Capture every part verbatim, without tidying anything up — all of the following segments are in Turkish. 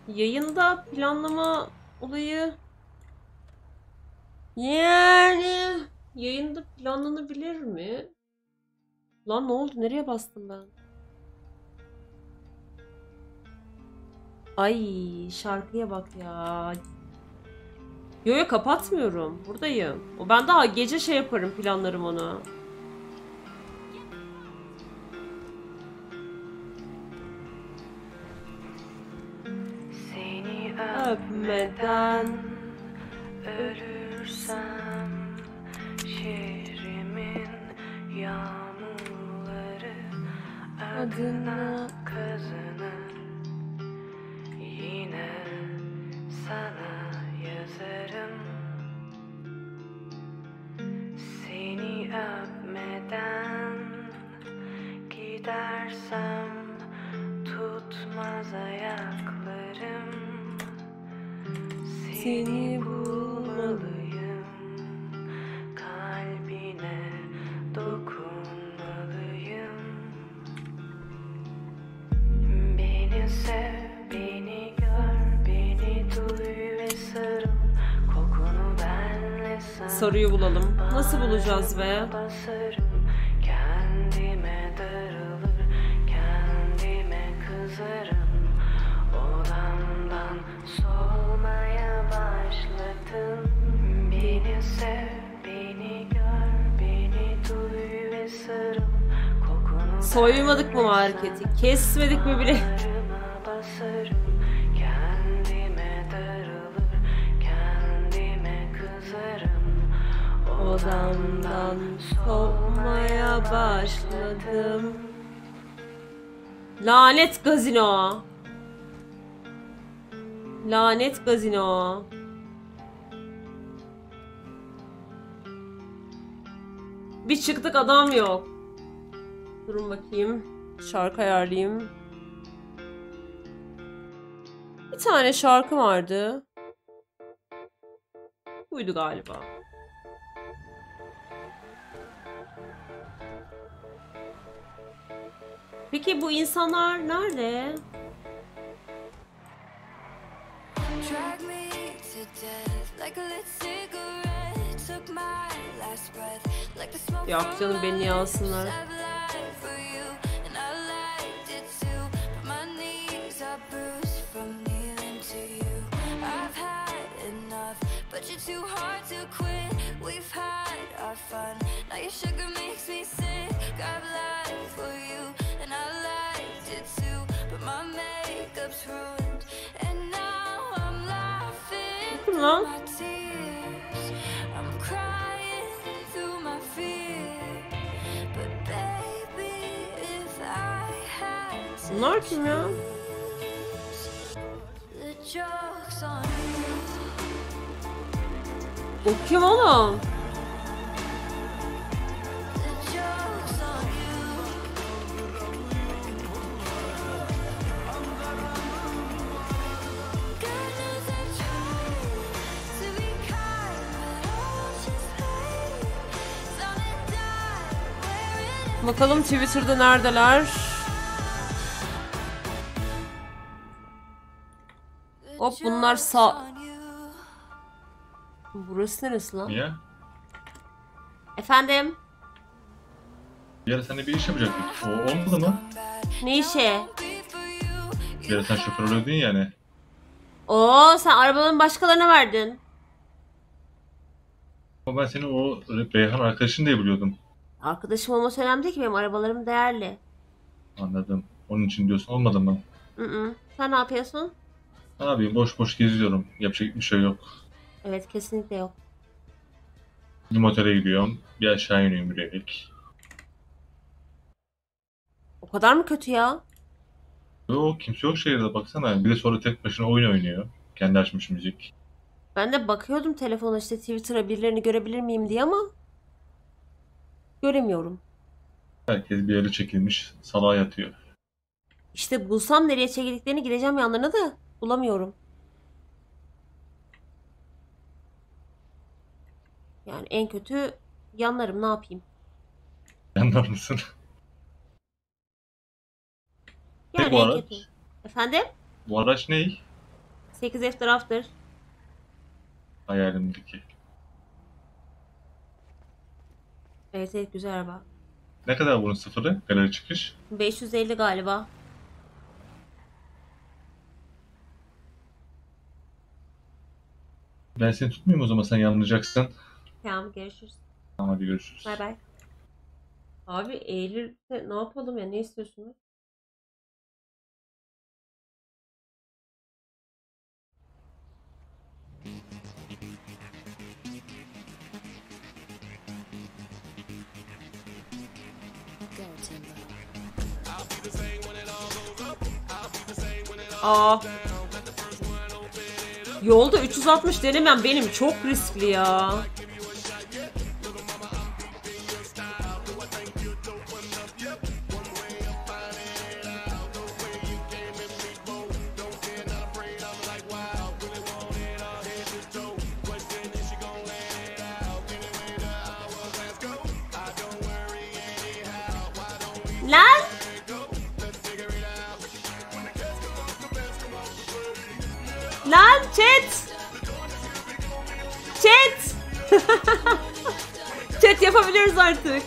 Yayında planlama olayı yani yayında planlanabilir mi? Lan ne oldu? Nereye bastım ben? Ay şarkıya bak ya. Yo yo kapatmıyorum. Buradayım. O ben daha gece şey yaparım planlarım onu. Seni Öpmeden öpmeden ölürsem şehrimin yağmurları adına kazanır. Yine sana yazarım. Seni öpmeden gidersem tutmaz ayaklarım. Seni bulmalıyım, kalbine dokunmalıyım. Beni sev, beni gör, beni duy ve sarıl. Kokunu benle sana soruyu bulalım. Nasıl bulacağız be? basarım. Kendime darılır, kendime kızarım. Odamdan solmaya başladım. Beni sev, beni gör, beni duy ve sarıl. Kokunu Soymadık mı marketi? Kesmedik mi bile? bağrıma basarım. Kendime darılır, kendime kızarım. Odamdan soğumaya başladım. Lanet gazino. Lanet gazino. Bir çıktık adam yok. Durun bakayım. Şarkı ayarlayayım. Bir tane şarkı vardı. Buydu galiba. Peki bu insanlar nerede? Drag me to death like a lit cigarette. Took my last breath like the smoke Yok from canım beni my alsınlar. lips. I've lied for you and I liked it too, but my knees are bruised from kneeling to you. I've had enough, but you're too hard to quit. We've had our fun, now your sugar makes me sick. I've lied for you and I liked it too, but my makeup's ruined and now I'm laughing Kim through lan? my tears. I'm crying through my fear, but baby, if I had to Bunlar kim ya? choose, the joke's on you. O kim oğlum? The joke's on you. Goodness, I tried to be kind, but all just hate. Gonna die wearing Bakalım Twitter'da neredeler? the Hop bunlar joke's sağ... on you. Burası neresi lan? Niye? Efendim? Bir ara seninle bir iş yapacaktık. O olmadı mı? Ne işi? Bir ara sen şoför oluyordun yani. Oo sen arabanın başkalarına verdin. Ama ben seni o Reyhan arkadaşın diye biliyordum. Arkadaşım olması önemli değil ki, benim arabalarım değerli. Anladım. Onun için diyorsun, olmadı mı? Hı hı. Sen ne yapıyorsun? Ne yapayım, boş boş geziyorum. Yapacak bir şey yok. Evet kesinlikle yok. Bir motele gidiyorum. Bir aşağı iniyorum yürüyerek. O kadar mı kötü ya? Yok, kimse yok şehirde, baksana. Bir de sonra tek başına oyun oynuyor. Kendi açmış müzik. Ben de bakıyordum telefona işte Twitter'a birilerini görebilir miyim diye ama göremiyorum. Herkes bir yere çekilmiş. Salağa yatıyor. İşte bulsam nereye çekildiklerini gideceğim yanlarına da bulamıyorum. Yani en kötü yanlarım, ne yapayım? Yanlar mısın? Yani bu en araç? kötü. Efendim? Bu araç ne? sekiz after after. Hayalimdeki. Evet evet, güzel araba. Ne kadar bunun sıfırı? Galeri çıkış. beş yüz elli galiba. Ben seni tutmayayım o zaman, sen yanlayacaksın. Tamam, görüşürüz. Tamam, hadi görüşürüz. Bay bay. Abi Eylül'de ne yapalım ya, ne istiyorsunuz? Aa. Yolda üç yüz altmış denemem benim çok riskli ya. Lan! Lan chat! Chat! Chat yapabiliriz artık.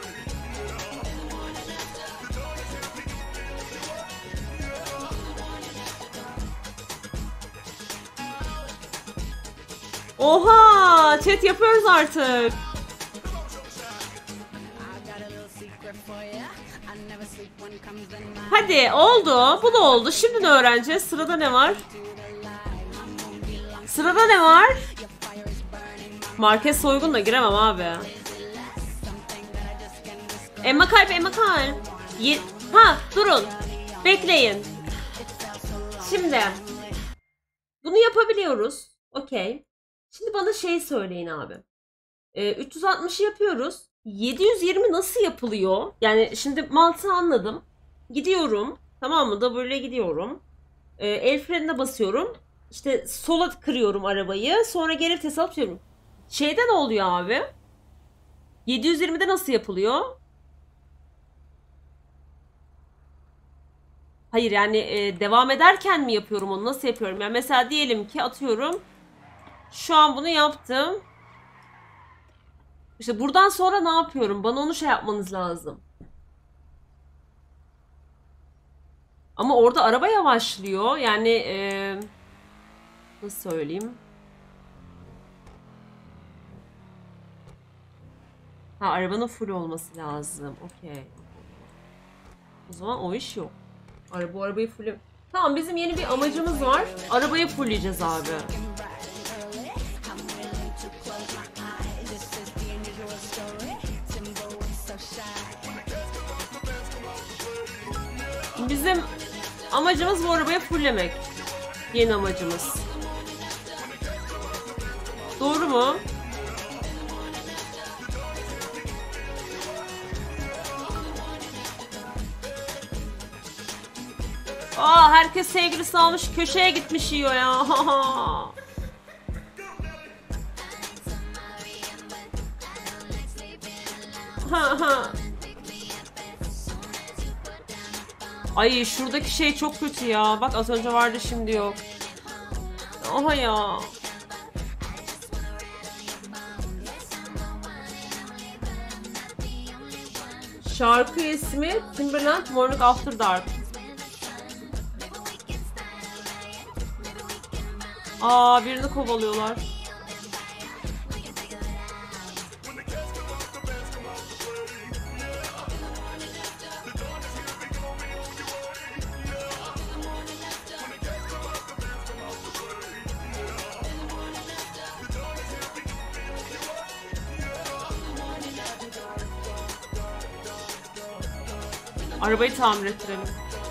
Oha! Chat yapıyoruz artık. Hadi oldu. Bu da oldu. Şimdi ne öğreneceğiz? Sırada ne var? Sırada ne var? Market soygunla giremem abi. Emma kalp, Emma kalp. Ye ha durun. Bekleyin. Şimdi. Bunu yapabiliyoruz. Okey. Şimdi bana şey söyleyin abi. Ee, üç yüz altmışı yapıyoruz. yedi yüz yirmi nasıl yapılıyor? Yani şimdi mantığı anladım. Gidiyorum. Tamam mı? W'ye gidiyorum. Ee, el frenine basıyorum. İşte sola kırıyorum arabayı. Sonra geri vites alıyorum. Şeyde ne oluyor abi? yedi yüz yirmide nasıl yapılıyor? Hayır yani e, devam ederken mi yapıyorum onu? Nasıl yapıyorum? Yani mesela diyelim ki atıyorum. Şu an bunu yaptım. İşte buradan sonra ne yapıyorum? Bana onu şey yapmanız lazım. Ama orada araba yavaşlıyor. Yani e, nasıl söyleyeyim? Ha, arabanın full olması lazım. Okey. O zaman o iş yok. Araba, bu arabayı full... Tamam, bizim yeni bir amacımız var. Arabayı fullleyeceğiz abi. Bizim amacımız bu arabayı fulllemek. Yeni amacımız. Doğru mu? Aa, herkes sevgilisini almış, köşeye gitmiş yiyor ya. Ay, şuradaki şey çok kötü ya. Bak, az önce vardı, şimdi yok. Oha ya. Şarkı ismi Timberland Morning After Dark. Aa, birini kovalıyorlar. Arabayı tamir ettirelim.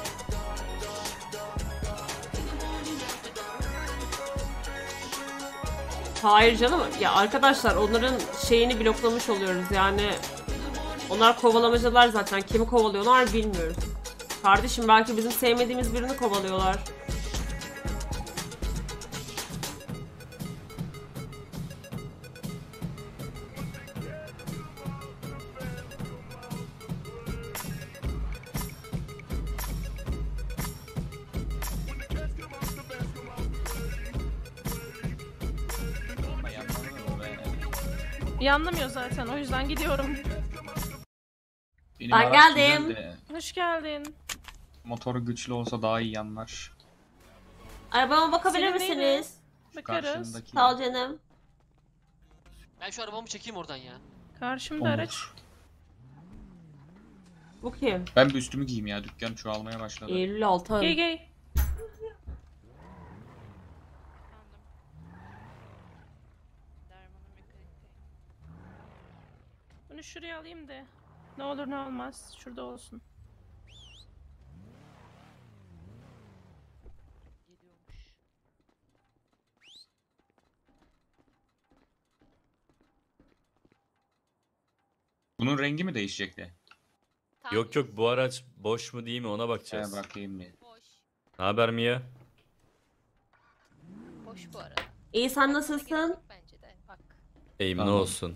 Hayır canım. Ya arkadaşlar, onların şeyini bloklamış oluyoruz yani. Onlar kovalamacılar zaten. Kimi kovalıyorlar bilmiyoruz. Kardeşim, belki bizim sevmediğimiz birini kovalıyorlar. Yanlamıyor zaten, o yüzden gidiyorum. Benim Ben araç geldim. güzel de Hoş geldin. motoru güçlü olsa daha iyi yanlar. Arabama bakabilir Senin misiniz? neydi? Şu Bakarız. karşındaki- Sağ ol canım. Ben şu arabamı çekeyim oradan ya. Karşımda Olur. araç. Bu kim? Ben bir üstümü giyeyim ya, dükkan çoğalmaya başladı. Eylül Altay. Gey gey. Bunu şuraya alayım da. Ne olur ne olmaz. Şurada olsun. Bunun rengi mi değişecekti? Yok yok, bu araç boş mu değil mi ona Şöyle bakacağız. bakayım bir. Boş. Ne haber Mia? Boş bu arada. İyi sen Gerek nasılsın? yok bence de. Bak. İyiyim, ne Tamam. olsun.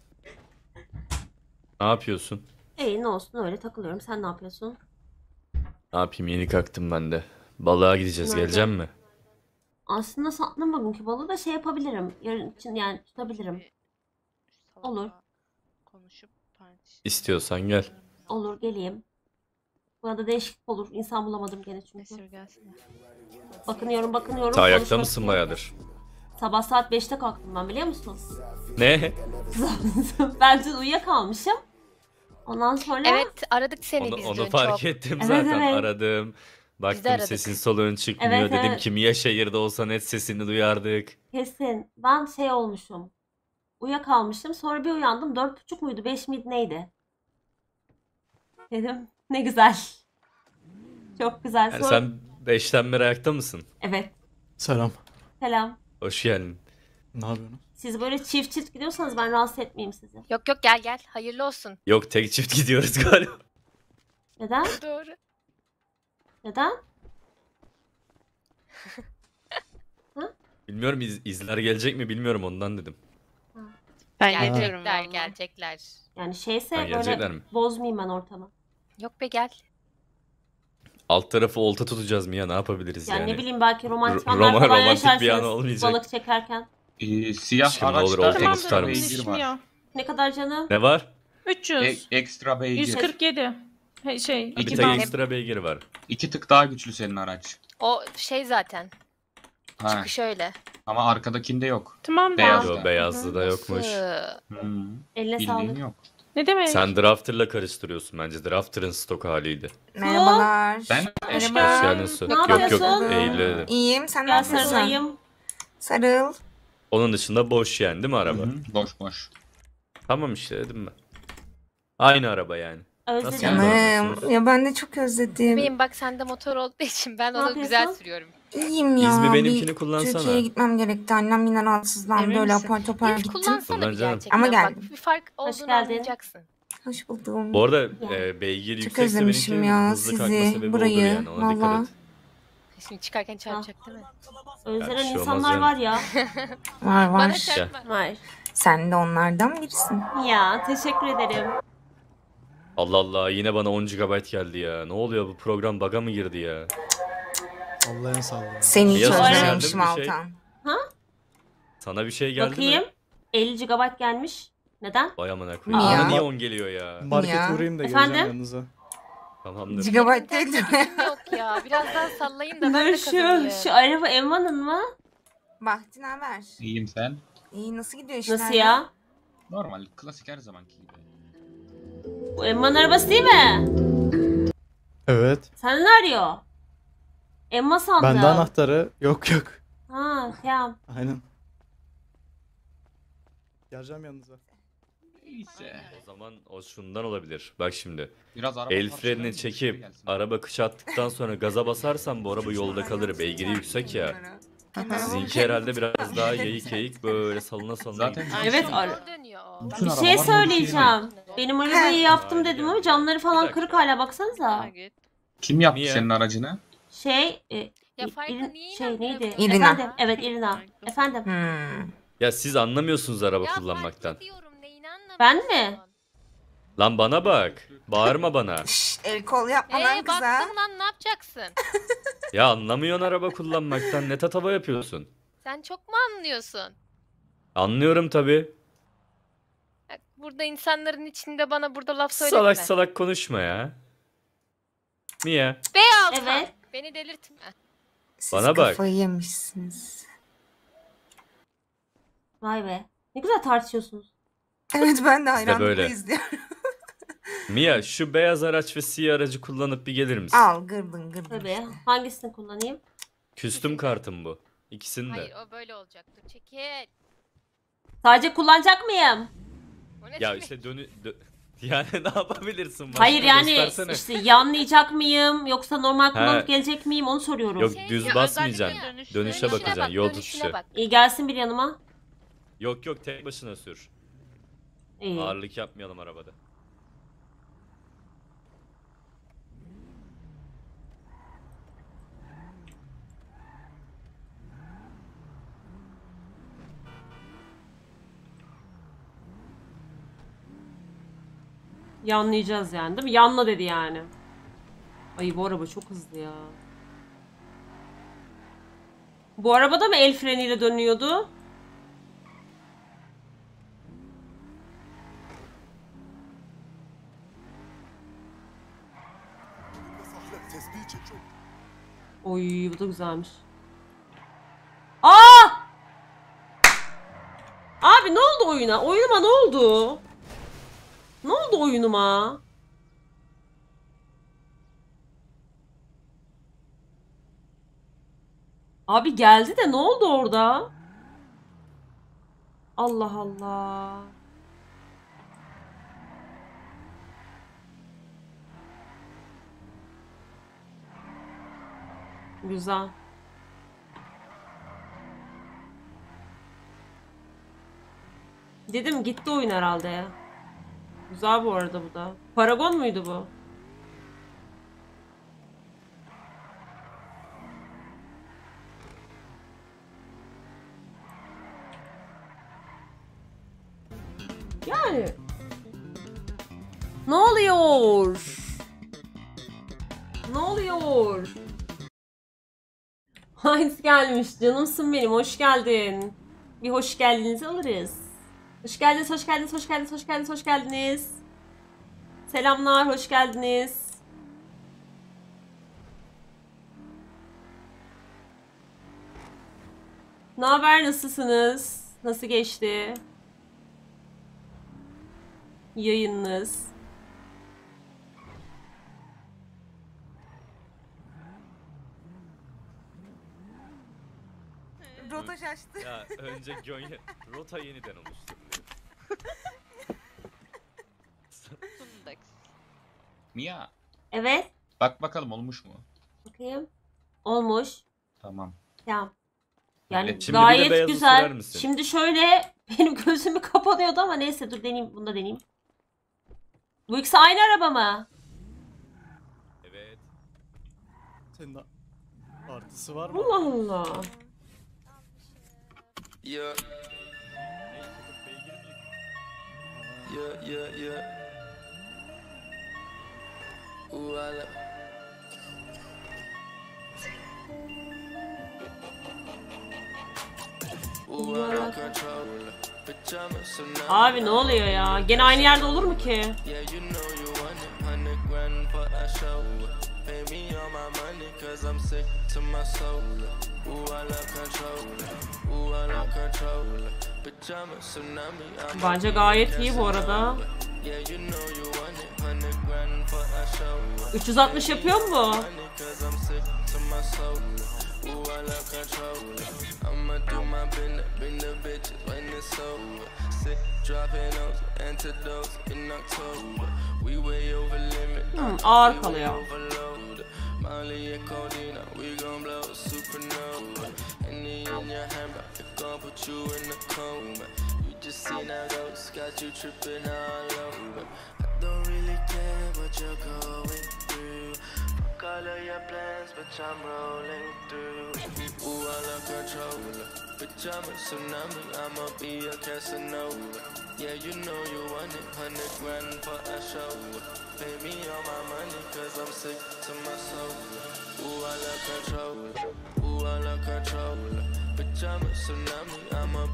Ne yapıyorsun? İyi ne olsun öyle takılıyorum. Sen ne yapıyorsun? Ne yapayım, yeni kalktım ben de. Balığa gideceğiz, Nerede? gelecek mi? Aslında sattım bugünkü balığı da şey yapabilirim. Yarın için yani tutabilirim. Bir salonda Olur. Konuşup tartışıp. İstiyorsan gel. Olur geleyim. Buna da değişiklik olur. İnsan bulamadım gene çünkü. Esirgelsin. Bakınıyorum bakınıyorum. Ta ayakta konuşmak mısın istiyorum. bayağıdır? Sabah saat beşte kalktım ben biliyor musun? Ne? Ben dün uyuyakalmışım. Ondan sonra Evet aradık seni Onu, biz onu dün fark çok. ettim Evet, zaten, evet. aradım. Baktım aradık. sesin soluğun çıkmıyor, Evet, dedim evet. ki Mia şehirde olsa net sesini duyardık. kesin ben şey olmuşum. Uyuyakalmışım. Sonra bir uyandım. Dört buçuk muydu? Beş miydi? Neydi? Dedim ne güzel. Çok güzel. Yani Sonra... sen beşten beri ayakta mısın? Evet. Selam. Selam. Hoş geldin. Ne yapıyorsun? Siz böyle çift çift gidiyorsanız ben rahatsız etmeyeyim sizi. Yok yok gel gel. Hayırlı olsun. Yok, tek çift gidiyoruz galiba. Neden? Doğru. Neden? Bilmiyorum, iz- izler gelecek mi bilmiyorum, ondan dedim. Ben geliyorum gelecekler vallahi. gelecekler. Yani şeyse Ha, gelecekler böyle mi? bozmayayım ben ortamı. Yok be gel. Alt tarafı olta tutacağız Mia, ne yapabiliriz Yani, yani? ne bileyim belki romantik Ro- anlar roma- falan romantik bir an yaşarsınız olmayacak. balık çekerken. Ee, siyah Aşkım, ne olur, araçta oltayı Tamamdır, tutar ekstra mısın? beygir konuşmuyor. var. Ne kadar canım? Ne var? üç E- yüz. ekstra beygir. yüz kırk yedi. He, şey, İki Bir iki tek tane- band. ekstra beygiri var. İki tık daha güçlü senin araç. O şey zaten. Ha. Çıkış öyle. Ama arkadakinde yok. Tamam Beyaz. da. Yo, beyazlı da yokmuş. Nasıl? Hmm. Eline Bildiğin sağlık. yok. Ne demek? Sen Drafter'la karıştırıyorsun bence. Drafter'ın stok haliydi. Merhabalar. Ben Hoş Merhaba. Hoş geldin. geldin Su. Ne Yok yok, yapıyorsun? Eylül'e dedim. İyiyim. Sen ne Gel yapıyorsun? sarılayım. Sarıl. Onun dışında boş yani, değil mi araba? Hı hı, boş boş. Tamam işte, dedim ben. Aynı araba yani. Nasıl Özledim. yani? Canım. Ya ben de çok özledim. Benim bak sende motor olduğu için ben Ne onu güzel yapıyorsun? sürüyorum. İyiyim ya. İzmi benimkini Bir kullansana. Türkiye'ye gitmem gerekti. Annem yine rahatsızlandı. Emin Öyle misin? apar topar Hiç gittim. kullansana Kullan bir canım. gerçekten. Ama Bak geldim. bir fark Hoş olduğunu geldin. anlayacaksın. Hoş buldum. Bu arada Ya. e, beygir Çok yüksekse özlemişim benimki ya hızlı kalkma sizi, sebebi burayı. olur yani. Ona dikkat Valla. et. Şimdi çıkarken çarpacak değil mi? Özlenen Yani bir şey olmaz insanlar yani. var ya. Var Bana var. çarpma. Var. Sen de onlardan birisin. Ya teşekkür ederim. Allah Allah, yine bana on gigabayt geldi ya. Ne oluyor, bu program bug'a mı girdi ya? Allah'ın sağlığı. Seni hiç Ya sana özlememişim geldi bir şey. Altan. Sana bir şey geldi Bakayım. mi? elli gigabayt gelmiş. Neden? Vay amına koyayım. Niye? Bana niye on geliyor ya? Market Ya. uğrayayım da Efendim? geleceğim yanınıza. Tamamdır. Gigabyte Benim değil de mi? gücüm yok ya. Biraz daha sallayın da ben Dur de şu, kazanayım. şu araba Emma'nın mı? Bahtın haber. İyiyim sen. İyi nasıl gidiyor işler? Nasıl ya? Normal, klasik her zamanki gibi. Bu Emma'nın arabası değil mi? Evet. Sen ne arıyor? Emma sandım. Bende anahtarı yok yok. Ha tamam. Aynen. Geleceğim yanınıza. Neyse. O zaman o şundan olabilir. Bak şimdi. Biraz araba El parçaları frenini mı? Şey çekip gelsin. araba kıç attıktan sonra gaza basarsan bu araba yolda kalır. Beygiri yüksek ya. Sizinki herhalde biraz daha yayık yayık böyle salına salına Zaten gidiyor. Evet, Motor ara- dönüyor o. Bütün Bir arabalar şey modifiye söyleyeceğim. Benim arabayı yaptım dedim ama camları Bir falan dakika. kırık hala baksanıza. Kim yaptı Niye? senin aracını? Şey, e, Ya Fayda İrin- niye şey neydi? inanmıyorsun? İrina. Efendim, evet İrina. Efendim. Hmm. Ya siz anlamıyorsunuz araba Ya kullanmaktan. fark ediyorum, neyini anlamıyorsun? Ben mi? Lan bana bak. Bağırma bana. Şşş, el kol yapma lan Eee kıza. baktım lan ne yapacaksın? Ya anlamıyorsun araba kullanmaktan. Ne tatava yapıyorsun? Sen çok mu anlıyorsun? Anlıyorum tabi. Burada insanların içinde bana burada laf söyletme. Salak salak konuşma ya. Niye? Beyaltan. Evet. Beni delirtme. Siz Bana bak. kafayı yemişsiniz. Vay be. Ne güzel tartışıyorsunuz. Evet ben de Biz de hayranlıkla böyle. izliyorum. Mia şu beyaz araç ve siyah aracı kullanıp bir gelir misin? Al gırdın gırdın Tabii. işte. Hangisini kullanayım? Küstüm kartım bu. İkisini Hayır de. o böyle olacak. Dur çekil. Sadece kullanacak mıyım? O ne Ya demek? işte dönü... dö- yani ne yapabilirsin? Başka Hayır yani göstersene. işte yanlayacak mıyım yoksa normal kullanıp He. gelecek miyim onu soruyorum. Yok Şey, düz ya, basmayacaksın. özellikle dönüş- Dönüşe dönüşüne bakacaksın. bak, Yol dönüşüne tutuşu. bak. İyi gelsin bir yanıma. Yok yok tek başına sür. İyi. Ağırlık yapmayalım arabada. Yanlayacağız yani değil mi? Yanla dedi yani. Ay bu araba çok hızlı ya. Bu arabada mı el freniyle dönüyordu? Oy bu da güzelmiş. Aa! Abi ne oldu oyuna? Oyunuma ne oldu? Ne oldu oyunuma? Abi geldi de ne oldu orada? Allah Allah. Güzel. Dedim gitti oyun herhalde ya. Güzel bu arada bu da. Paragon muydu bu? Yani. Ne oluyor? Ne oluyor? Heinz gelmiş. Canımsın benim. Hoş geldin. Bir hoş geldinizi alırız. Hoş geldiniz, hoş geldiniz, hoş geldiniz, hoş geldiniz, hoş geldiniz. Selamlar, hoş geldiniz. Ne haber, nasılsınız? Nasıl geçti yayınınız? Rota şaştı. Ya önce Gönya... Rota yeniden oluşturuluyor. Fındık. Mia. Evet, Bak bakalım olmuş mu? bakayım. Olmuş. Tamam. Tamam. Yani Evet, şimdi bir de gayet beyazı güzel. sürer misin? Şimdi şöyle benim gözümü kapanıyordu ama neyse dur deneyeyim. Bunu da deneyeyim. Bu ikisi aynı araba mı? Evet. Senin a- artısı var mı? Allah Allah. Yeah, yeah, yeah, yeah. Ooh, I love. Ooh, I love controller. Bitch, I'm a tsunami. Abi ne oluyor ya? Gene aynı yerde olur mu ki? Yeah, you know you want it. Hundred grand for a show. Pay me all my money, cause I'm sick to my soul. Ooh, I love controller. Ooh, I love controller. Bitch, I'm a tsunami. I'm a Bence gayet iyi bu arada. yeah, you know you want it. Hundred grand for a show. üç yüz altmış yapıyor mu bu? Cause I'm sick to my soul. Ooh, I love controller. I'ma do my business, bring the bitches when it's over. Sick, dropping those antidotes in October. We way over limit. Hmm, ağır we way kalıyor. overload. Molly and codeine, we gon' blow supernova. Any in your hand, but it gon' put you in a coma. You just seen a ghost, got you tripping all over. I don't really care what you're going through. Fuck all of your plans, bitch, I'm rolling through. Ooh, I love controller. Bitch, I'm a tsunami, I'ma be a Casanova. Yeah, you know you want it, hundred grand for a show. Pay me all my money, cause I'm sick to my soul. Ooh, I love controller. Ooh, I love controller. Bitch, I'm a tsunami, I'ma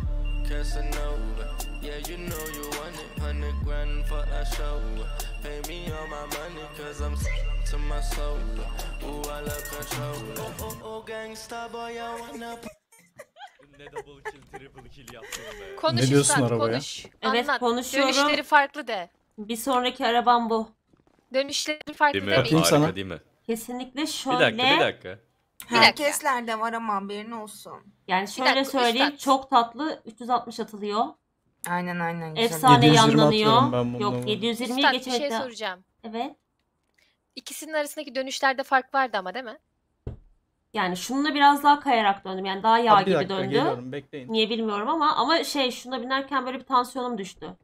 Casanova. Yeah, you know you want it. Hundred grand for a show. Pay me all my money, cause I'm to my soul. Ooh, I love control. Oh, oh, oh, gangsta boy, I wanna. Ne double kill, triple kill yaptın be. Konuş Ne diyorsun Üstad, arabaya? konuş. Evet, Anlat. konuşuyorum. Dönüşleri farklı de. Bir sonraki arabam bu. Dönüşleri farklı Değil mi? demeyin. Bakayım sana. Harika değil mi? Kesinlikle Bir şöyle. dakika bir dakika. dakika. Herkeslerde var ama haberin olsun. Yani şöyle dakika, söyleyeyim. üstad. Çok tatlı. üç yüz altmış atılıyor. Aynen aynen. Güzel. Efsane yedi yüz yirmi yanlanıyor. atıyorum ben bundan. Yok yedi yüz yirmiyi Üstad bir şey geçmekte. soracağım. Evet. İkisinin arasındaki dönüşlerde fark vardı ama değil mi? Yani şununla biraz daha kayarak döndüm. Yani daha yağ Abi bir gibi dakika döndü. geliyorum bekleyin. Niye bilmiyorum ama ama şey şuna binerken böyle bir tansiyonum düştü.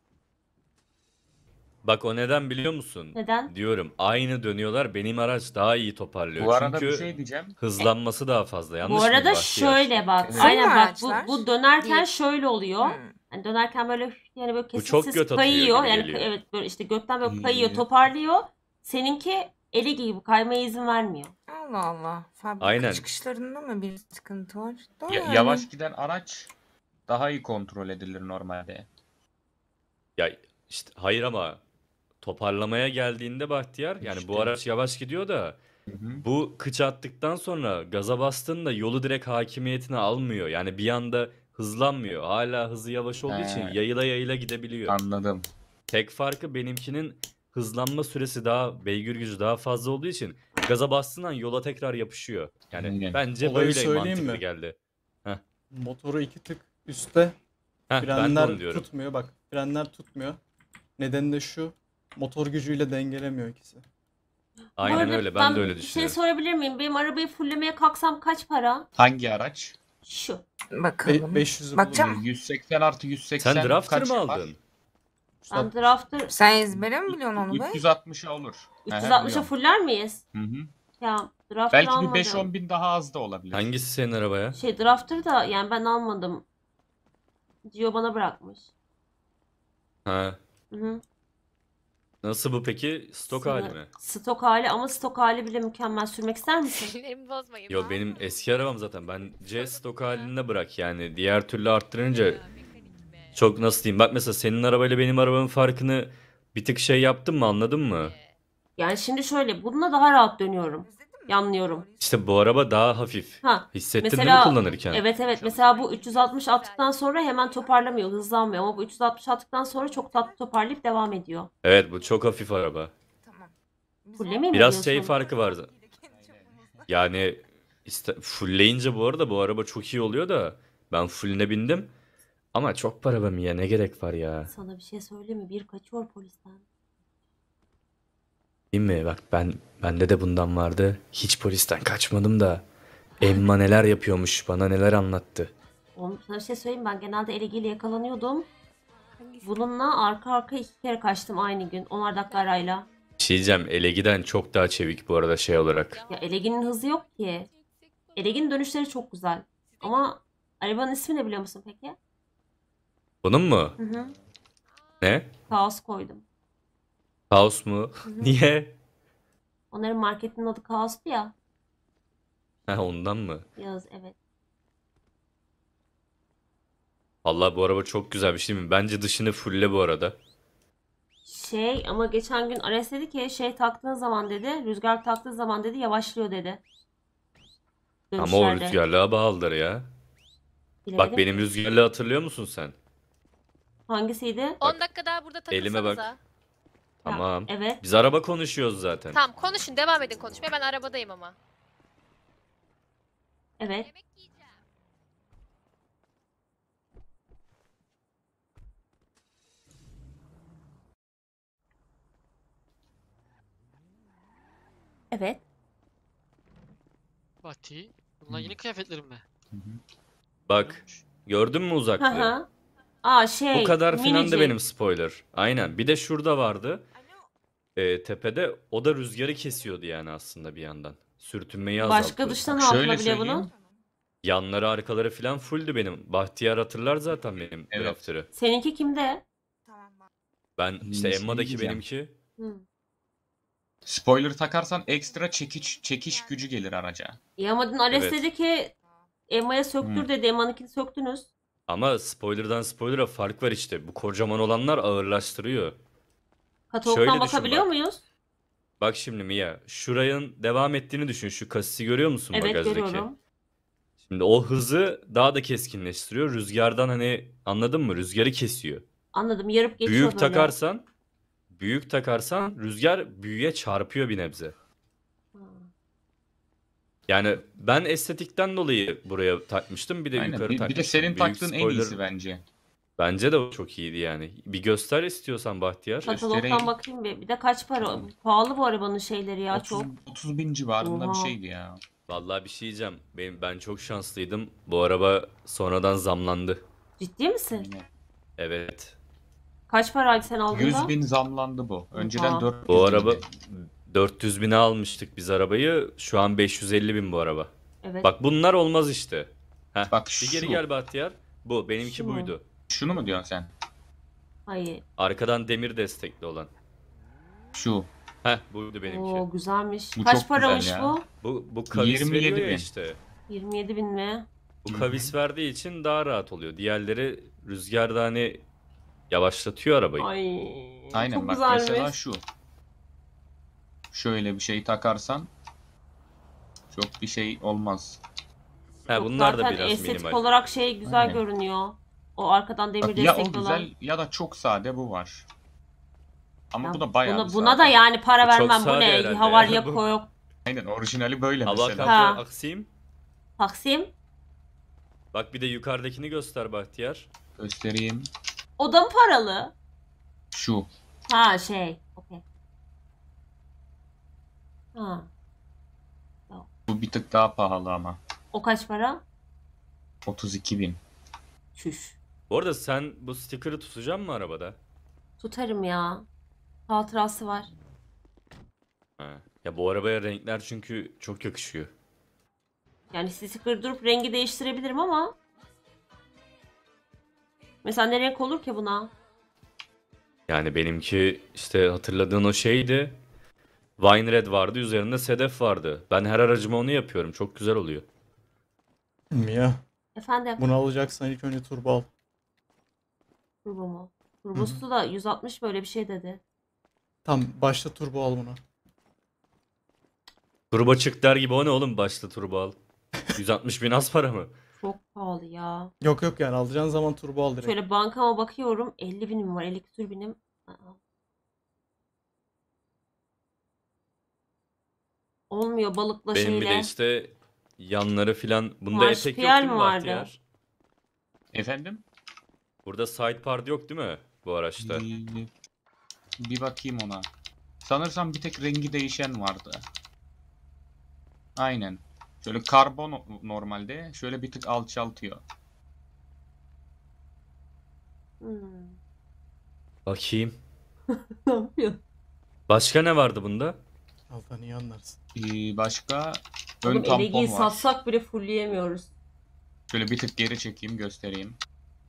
Bak o neden biliyor musun? Neden? Diyorum aynı dönüyorlar, benim araç daha iyi toparlıyor. Bu arada Çünkü bir şey diyeceğim. hızlanması daha fazla. Yanlış Bu mıyım arada Bahtiyar? şöyle bak. Evet. Aynen Aynı bak araçlar. bu, bu dönerken Değil. şöyle oluyor. Hmm. Yani dönerken böyle yani böyle Bu çok kesintisiz göt atıyor kayıyor. gibi Yani geliyor. evet böyle işte gökten böyle Hmm. kayıyor, toparlıyor. Seninki eli gibi kaymaya izin vermiyor. Allah Allah. Fabrika Aynen. çıkışlarında mı bir sıkıntı var? Da Ya- yani. yavaş giden araç daha iyi kontrol edilir normalde. Ya işte hayır ama toparlamaya geldiğinde Bahtiyar yani bu İşte. araç yavaş gidiyor da Hı hı. bu kıç attıktan sonra gaza bastığında yolu direkt hakimiyetine almıyor. Yani bir anda hızlanmıyor. Hala hızı yavaş olduğu için He. yayıla yayıla gidebiliyor. Anladım. Tek farkı benimkinin hızlanma süresi daha beygir gücü daha fazla olduğu için gaza bastığın an yola tekrar yapışıyor. Yani Aynen. bence Olayı böyle söyleyeyim mantıklı mi? geldi. Motoru iki tık üstte. Heh, ben de Frenler onu diyorum. tutmuyor. Bak frenler tutmuyor. Nedeni de şu. Motor gücüyle dengelemiyor ikisi. Bu Aynen arada öyle. Ben de öyle bir şey düşünüyorum. sorabilir miyim? Benim arabayı fullemeye kalksam kaç para? Hangi araç? Şu. Bakalım. Be- beş yüzü Bakacağım. bulur. yüz seksen artı yüz seksen Sen drafter kaç mı yapar? aldın? Ben drafter Sen ezbere mi biliyorsun onu be? üç yüz altmışa olur. He, üç yüz altmışa biliyorum. fuller miyiz? Hı hı. Ya drafter Belki bir almadım. beş on bin daha az da olabilir. Hangisi senin arabaya? Şey drafter da yani ben almadım. Gio bana bırakmış. Ha. Hı hı. Nasıl bu peki? Stok hali mi? Stok hali ama stok hali bile mükemmel. Sürmek ister misin? Sinirlerimi bozmayın. Yo benim eski arabam zaten. Bence stok halinde bırak yani. Diğer türlü arttırınca çok nasıl diyeyim. Bak mesela senin arabayla benim arabanın farkını bir tık şey yaptın mı, anladın mı? Yani şimdi şöyle bununla daha rahat dönüyorum. Yanlıyorum. İşte bu araba daha hafif. Ha. Hissettin değil Mesela mi kullanırken? evet evet mesela bu üç yüz altmış attıktan sonra hemen toparlamıyor, hızlanmıyor ama bu üç yüz altmış attıktan sonra çok tatlı toparlayıp devam ediyor. Evet bu çok hafif araba. Tamam. Biz Fullemeyeyim mi Biraz diyorsun? şey farkı vardı. Yani iste, fullleyince bu arada bu araba çok iyi oluyor da ben fulline bindim. Ama çok para be Mia, ne gerek var ya. Sana bir şey söyleyeyim mi? Bir kaçıyor polisten. Değil mi? Bak ben bende de bundan vardı. Hiç polisten kaçmadım da. Emma neler yapıyormuş, bana neler anlattı. Oğlum sana bir şey söyleyeyim mi? Ben genelde elegiyle yakalanıyordum. Hangisi? Bununla arka arka iki kere kaçtım aynı gün. Onar dakika arayla. Bir şey diyeceğim, Elegi'den çok daha çevik bu arada şey olarak. Ya Elegi'nin hızı yok ki. Elegi'nin dönüşleri çok güzel. Ama arabanın ismi ne biliyor musun peki? Bunun mu? Hı hı. Ne? Kaos koydum. Kaos mu? Niye? Onların marketinin adı Kaos'tu ya. Ha ondan mı? Yağız evet. Vallahi bu araba çok güzel bir şey mi? Bence dışını fulle bu arada. Şey ama geçen gün Ares dedi ki şey taktığın zaman dedi, rüzgar taktığı zaman dedi yavaşlıyor dedi. Ama o Dönüşlerde. rüzgarlığa bağlıdır ya. Bilemedim. Bak benim rüzgarlığı hatırlıyor musun sen? Hangisiydi? on dakika daha burada elime bak. takılsanıza. Tamam. Evet. Biz araba konuşuyoruz zaten. Tamam konuşun devam edin konuşmaya. Ben arabadayım ama. Evet. Yemek yiyeceğim. Evet. Fatih. Bunlar yeni kıyafetlerim mi? Bak gördün mü Hı uzaklığı? hı. Aa şey. Bu kadar filan da minicik. benim spoiler. Aynen. Bir de şurada vardı. Ee, tepede o da rüzgarı kesiyordu yani aslında bir yandan. Sürtünmeyi azaltıyordu. Başka dıştan Şöyle atılabiliyor bunun. söyleyeyim. Yanları arkaları filan fulldü benim. Bahtiyar hatırlar zaten benim Evet. drafter'ı. Seninki kimde? Tamam bak. Ben işte Minisini Emma'daki diyeceğim. benimki. Hı. Spoiler takarsan ekstra çekiş çekiş gücü gelir araca. Ya ama dün Ares Evet. dedi ki Emma'ya söktür Hı. dedi. Emma'nınkini söktünüz. Ama spoiler'dan spoiler'a fark var işte. Bu kocaman olanlar ağırlaştırıyor. Katalogdan Şöyle düşün bakabiliyor bak. muyuz? Bak şimdi Mia, şurayın devam ettiğini düşün. Şu kasisi görüyor musun Evet, bagajdaki? görüyorum. Şimdi o hızı daha da keskinleştiriyor. Rüzgardan hani anladın mı? Rüzgarı kesiyor. Anladım. Yarıp geçiyor Büyük böyle. takarsan, büyük takarsan rüzgar büyüye çarpıyor bir nebze. Ha. Yani ben estetikten dolayı buraya takmıştım. Bir de Aynen. yukarı Bir, bir takmıştım. de senin Büyük taktığın en spoiler- iyisi bence. Bence de o çok iyiydi yani. Bir göster istiyorsan Bahtiyar. Katalogdan göstereyim. bakayım bir. Bir de kaç para? Pahalı bu arabanın şeyleri ya otuz, çok. otuz bin civarında Oha. bir şeydi ya. Vallahi bir şey diyeceğim. Benim, ben çok şanslıydım. Bu araba sonradan zamlandı. Ciddi misin? Aynen. Evet. Kaç paraydı sen aldığında? yüz bin zamlandı bu. Önceden Oha. dört yüz Bu araba bindi. dört yüz bine almıştık biz arabayı. Şu an beş yüz elli bin bu araba. Evet. Bak bunlar olmaz işte. Heh, Bak bir geri şu. gel Bahtiyar. Bu benimki Şu mu? buydu. Şunu mu diyorsun sen? Hayır. Arkadan demir destekli olan. Şu. Heh buydu benimki. Oo, güzelmiş. Bu Kaç çok paramış güzel ya. bu? Bu bu kavis yirmi veriyor yedi ya bin. işte. yirmi yedi bin mi? Bu Hı kavis verdiği için daha rahat oluyor. Diğerleri rüzgarda hani yavaşlatıyor arabayı. Ay. Aynen çok bak güzelmiş. mesela şu. Şöyle bir şey takarsan çok bir şey olmaz. Ha, Yok, bunlar da zaten biraz estetik minimal. olarak şey güzel Aynen. görünüyor. O arkadan demir Bak, ya o destekli olan. güzel ya da çok sade bu var. Ama Ya bu da bayağı buna, bir buna sade. da yani para Bu çok vermem. Bu sade ne? herhalde Havarya ya. Bu- koy. Aynen orijinali böyle Allah mesela. Ha. kapı aksayım. Taksim. Bak bir de yukarıdakini göster Bahtiyar. Göstereyim. O da mı paralı? Şu. Ha şey. Okey. Ha. Bu bir tık daha pahalı ama. O kaç para? otuz iki bin. Çüş. Bu arada sen bu sticker'ı tutacak mısın arabada? Tutarım ya. Hatırası var. Ha. Ya bu arabaya renkler çünkü çok yakışıyor. Yani sticker durup rengi değiştirebilirim ama. Mesela ne renk olur ki buna? Yani benimki işte hatırladığın o şeydi. Wine Red vardı, üzerinde sedef vardı. Ben her aracıma onu yapıyorum. Çok güzel oluyor. Mia, Efendim? bunu alacaksan ilk önce turbo al. Turbo mu? Turbosu da yüz altmış böyle bir şey dedi. Tam başta turbo al bunu. Turbo çık der gibi o ne oğlum başta turbo al. yüz altmış bin az para mı? Çok pahalı ya. Yok yok yani alacağın zaman turbo al direkt. Şöyle bankama bakıyorum. elli binim var. elli küsür binim. Aa. Olmuyor balıkla Benim şeyle. bir de işte yanları filan. Bunda Marş etek yok P R değil mi mi vardı? Bahtiyar? Efendim? Burada side part yok değil mi bu araçta? Bir, bir bakayım ona. Sanırsam bir tek rengi değişen vardı. Aynen. Şöyle karbon normalde. Şöyle bir tık alçaltıyor. Hmm. Bakayım. Ne yapıyor? Başka ne vardı bunda? Altan iyi anlarsın. Ee, başka ön Oğlum tampon elegiyi var. satsak bile fullleyemiyoruz. Şöyle bir tık geri çekeyim göstereyim.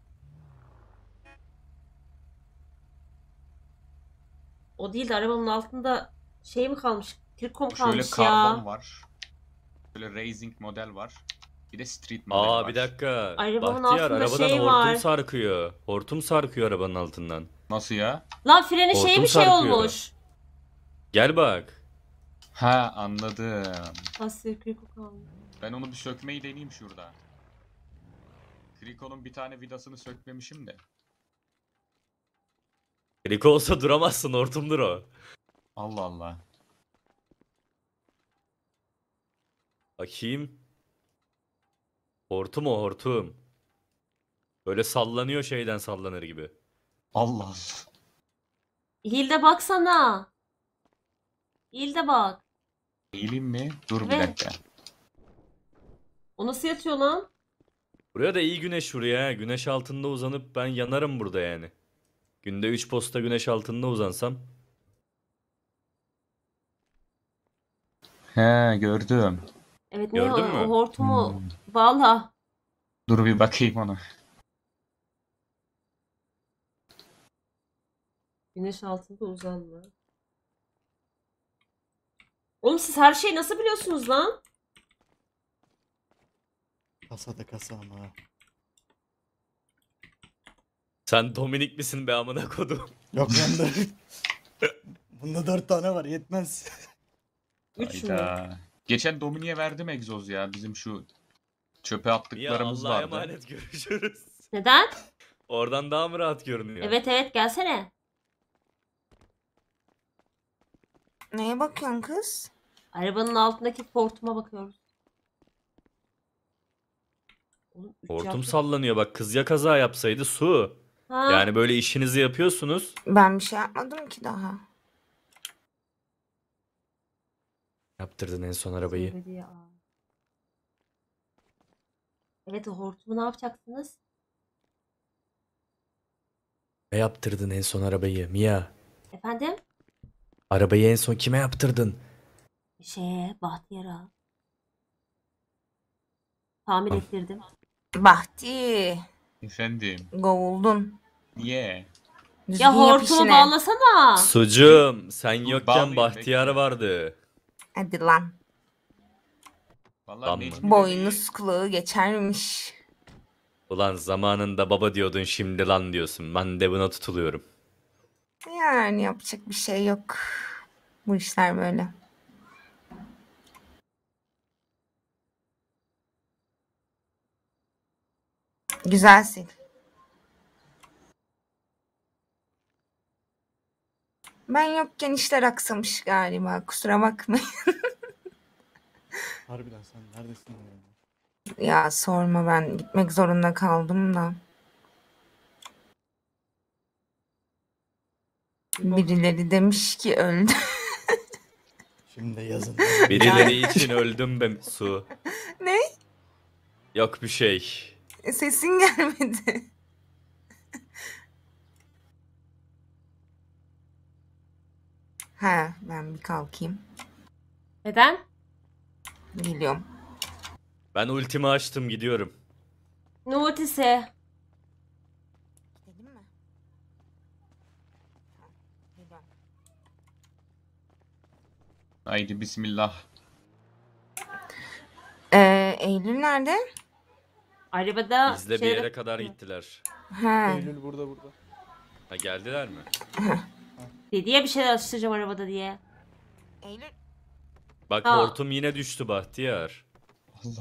O değil de arabanın altında şey mi kalmış? Trikom Şöyle kalmış karbon ya. var. Şöyle racing model var. Bir de street model Aa var. bir dakika. Arabanın Bahtiyar altında arabadan şey hortum var. sarkıyor. Hortum sarkıyor arabanın altından. Nasıl ya? Lan freni şey Hortum bir şey sarkıyor. olmuş. Gel bak. Ha anladım. Asya Kriko kalmış. Ben onu bir sökmeyi deneyeyim şurada. Kriko'nun bir tane vidasını sökmemişim de. Kriko olsa duramazsın, hortumdur o. Allah Allah. Bakayım. Hortum o hortum. Böyle sallanıyor şeyden sallanır gibi. Allah Allah. Hilde baksana. Hilde bak. Eğileyim mi? Dur bir Evet. dakika. O nasıl yatıyor lan? Buraya da iyi güneş vuruyor ha. Güneş altında uzanıp ben yanarım burada yani. Günde üç posta güneş altında uzansam. He gördüm. Evet ne Gördün o, mü? o hortumu Hmm. bağla. Dur bir bakayım ona. Güneş altında uzanma. Oğlum siz her şeyi nasıl biliyorsunuz lan? Kasada kasa ama. Sen Dominik misin be amına kodum? Yok lan da. Bunda dört tane var yetmez. Üç mü? Hayda. Geçen Dominik'e verdim egzoz ya. Bizim şu çöpe Ya attıklarımız Allah'a vardı. emanet görüşürüz. Neden? Oradan daha mı rahat görünüyor? Evet evet gelsene. Neye bakıyorsun kız? Arabanın altındaki hortuma bakıyoruz. Oğlum, üç Hortum yaptık. sallanıyor bak, kız ya kaza yapsaydı Su. Ha, Yani böyle işinizi yapıyorsunuz. Ben bir şey yapmadım ki daha. Yaptırdın en son arabayı. söyledi ya. Evet o hortumu ne yapacaksınız? Ne yaptırdın en son arabayı Mia? Efendim? Arabayı en son kime yaptırdın? Şeye Bahtiyar'a. Tamir Tamam. ettirdim. Bahti. Efendim. Govuldun. Niye? Düzgün Ya yap hortumu işini. bağlasana. Sucum sen Dur, yokken bağlayayım, Bahtiyar bekle. vardı. Hadi lan. Vallahi Lan mı? Necmi de Boynuz kulağı geçermiş. Ulan zamanında baba diyordun, şimdi lan diyorsun. Ben de buna tutuluyorum. Yani yapacak bir şey yok. Bu işler böyle. Güzelsin. Ben yokken işler aksamış galiba. Kusura bakmayın. Harbiden sen neredesin ya? Ya sorma, ben gitmek zorunda kaldım da. Birileri demiş ki öldü. Şimdi de yazın. Birileri için öldüm be Su. Ne? Yok bir şey. Sesin gelmedi. Ha, ben bir kalkayım. Neden? Geliyorum. Ben ultimi açtım, gidiyorum. Ne ultisi? Dedim mi? Ha, geliyorum. Haydi bismillah. Ee, Eylül nerede? Arabada Bizle bir şeyde- yere kadar gittiler. Ha. Eylül burada burada. Ha geldiler mi? dedi ya bir şeyler atıştıracağım arabada diye. Eylül. Bak Ha. hortum yine düştü Bahtiyar. Allah.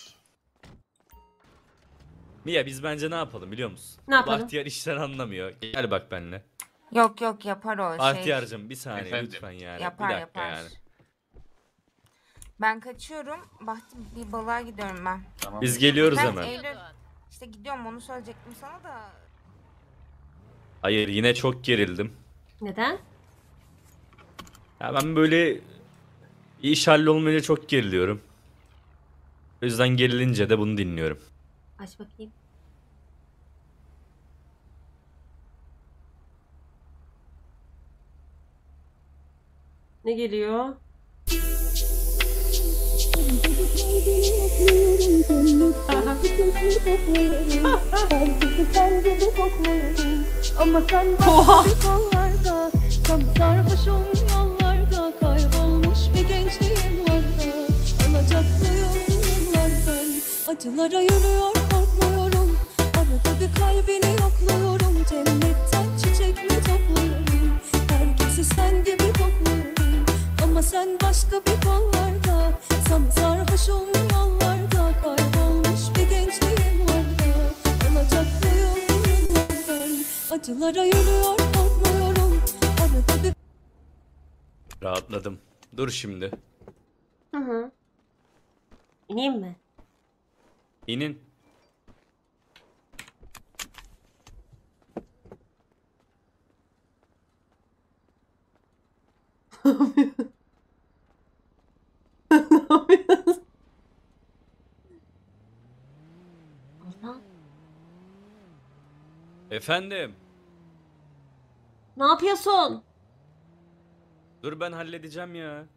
Mia biz bence ne yapalım biliyor musun? Ne yapalım? Bahtiyar işten anlamıyor. Gel bak benimle. Yok yok, yapar o şey. Bahtiyar'cığım bir saniye Efendim? lütfen yani. Yapar bir dakika yapar. yani. Ben kaçıyorum. Bahtı, bir balığa gidiyorum ben. Tamam. Biz geliyoruz Ben hemen. Eylül. İşte gidiyorum, onu söyleyecektim sana da. Hayır yine çok gerildim. Neden? Ya ben böyle iş hallolmayınca çok geriliyorum. O yüzden gerilince de bunu dinliyorum. Aç bakayım. Ne geliyor? Ama sen Oha! başka kollarda, tam sarhoşum yollarda, kaybolmuş bir gençliğim vardı. Alacaklıyım yıllardan, acılara yürüyor korkmuyorum. Arada bir kalbini yokluyorum, cennetten çiçek mi topluyorum. Herkesi sen gibi kokluyorum, ama sen başka bir kollarda, tam sarhoşum yollarda, kaybolmuş bir gençliğim vardı. Alacaklıyım yıllardan, acılara yürüyor korkmuyorum. Arada bir Rahatladım. Dur şimdi. Hı hı. İneyim mi? İnin. Ozan, Efendim. ne yapıyorsun? Dur ben halledeceğim ya.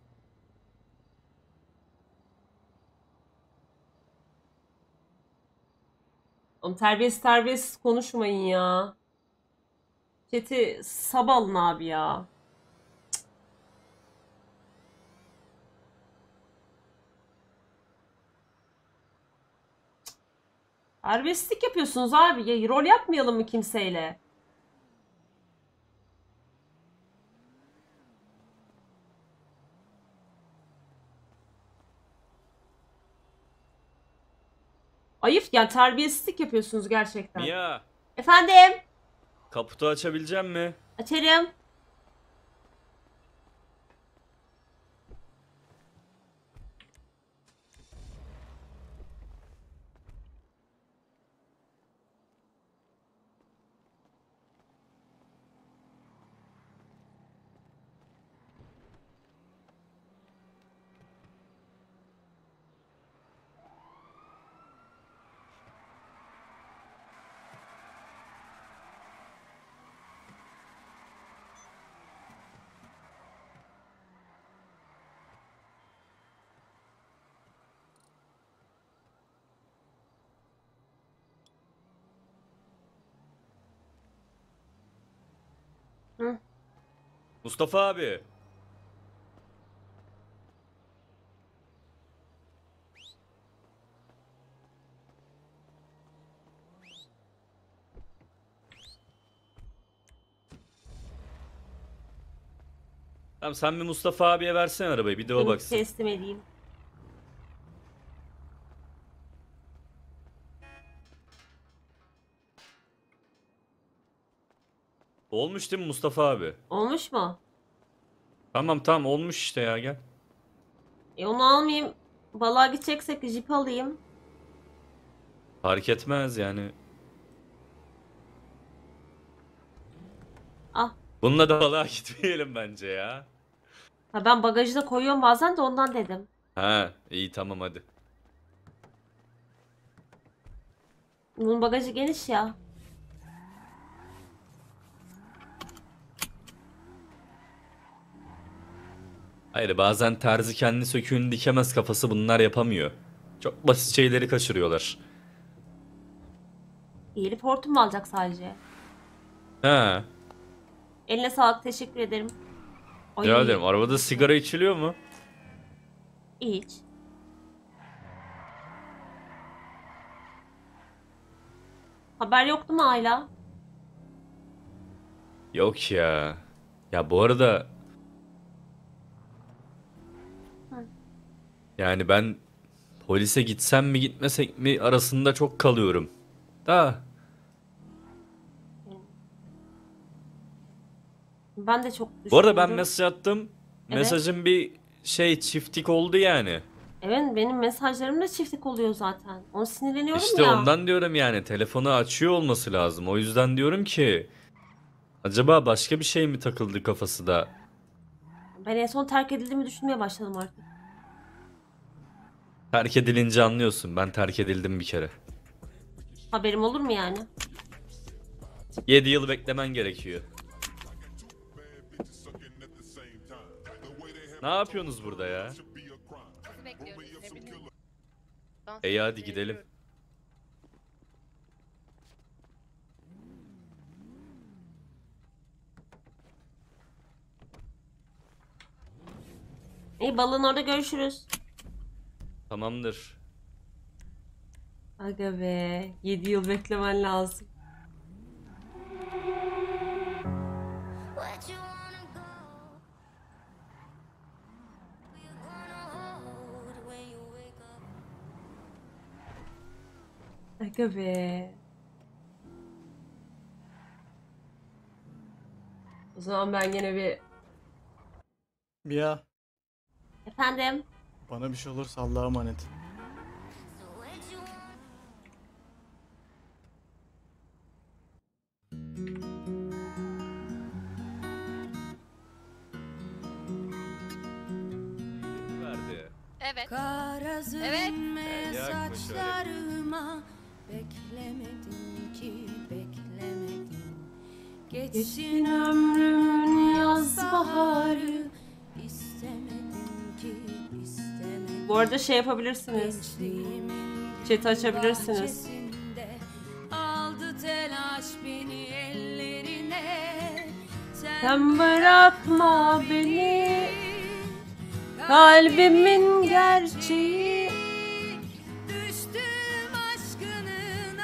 Oğlum terbiyesiz terbiyesiz konuşmayın ya. Chat'i sabalın abi ya. Terbiyesizlik yapıyorsunuz abi. Ya rol yapmayalım mı kimseyle? Ayıp yani, terbiyesizlik yapıyorsunuz gerçekten. Mia, Efendim? kaputu açabilecek mi? Açarım. Hı. Mustafa abi. Tamam, sen bir Mustafa abiye versene arabayı, bir de o Seni baksın. teslim edeyim. Olmuş değil mi Mustafa abi? Olmuş mu? Tamam tamam, olmuş işte ya, gel. E onu almayayım. Balığa gideceksek jip alayım. Fark etmez yani. Ah. Bununla da balığa gitmeyelim bence ya. Ha, ben bagajı da koyuyorum bazen de ondan dedim. Ha iyi, tamam hadi. Bunun bagajı geniş ya. Hayır, bazen terzi kendi söküğünü dikemez kafası, bunlar yapamıyor. Çok basit şeyleri kaçırıyorlar. Gelip hortum mu alacak sadece? Ha. Eline sağlık, teşekkür ederim. Ay, Rica ederim. Arabada sigara içiliyor mu? İç. Haber yoktu mu hala? Yok ya. Ya bu arada... Hı. Yani ben polise gitsem mi gitmesek mi arasında çok kalıyorum. Da. Ben de çok düşündüm. Bu arada ben mesaj attım. Evet. Mesajın bir şey çiftlik oldu yani. Evet, benim mesajlarım da çiftlik oluyor zaten. Onu sinirleniyorum İşte ya. ondan diyorum yani, telefonu açıyor olması lazım. O yüzden diyorum ki acaba başka bir şey mi takıldı kafası da? Ben en son terk edildiğimi düşünmeye başladım artık. Terk edilince anlıyorsun. Ben terk edildim bir kere. Haberim olur mu yani? yedi yıl beklemen gerekiyor. Ne yapıyorsunuz burada ya? İyi hadi gidelim. İyi, balığın orada görüşürüz. Tamamdır. Aga be, yedi yıl beklemen lazım. Aga be. O zaman ben yine bir... Mia, Efendim? bana bir şey olursa Allah'a emanet. Verdi. Evet. Kara Evet. zülme Gel yakma şöyle. saçlarıma beklemedim ki beklemedim. Geçsin ömrümün yaz baharı istemedim ki istemedim. Bu arada şey yapabilirsiniz. Gençliğimin Chat açabilirsiniz. bahçesinde aldı telaş beni ellerine. Sen bırakma beni, kalbimin gerçeği. Düştüm aşkının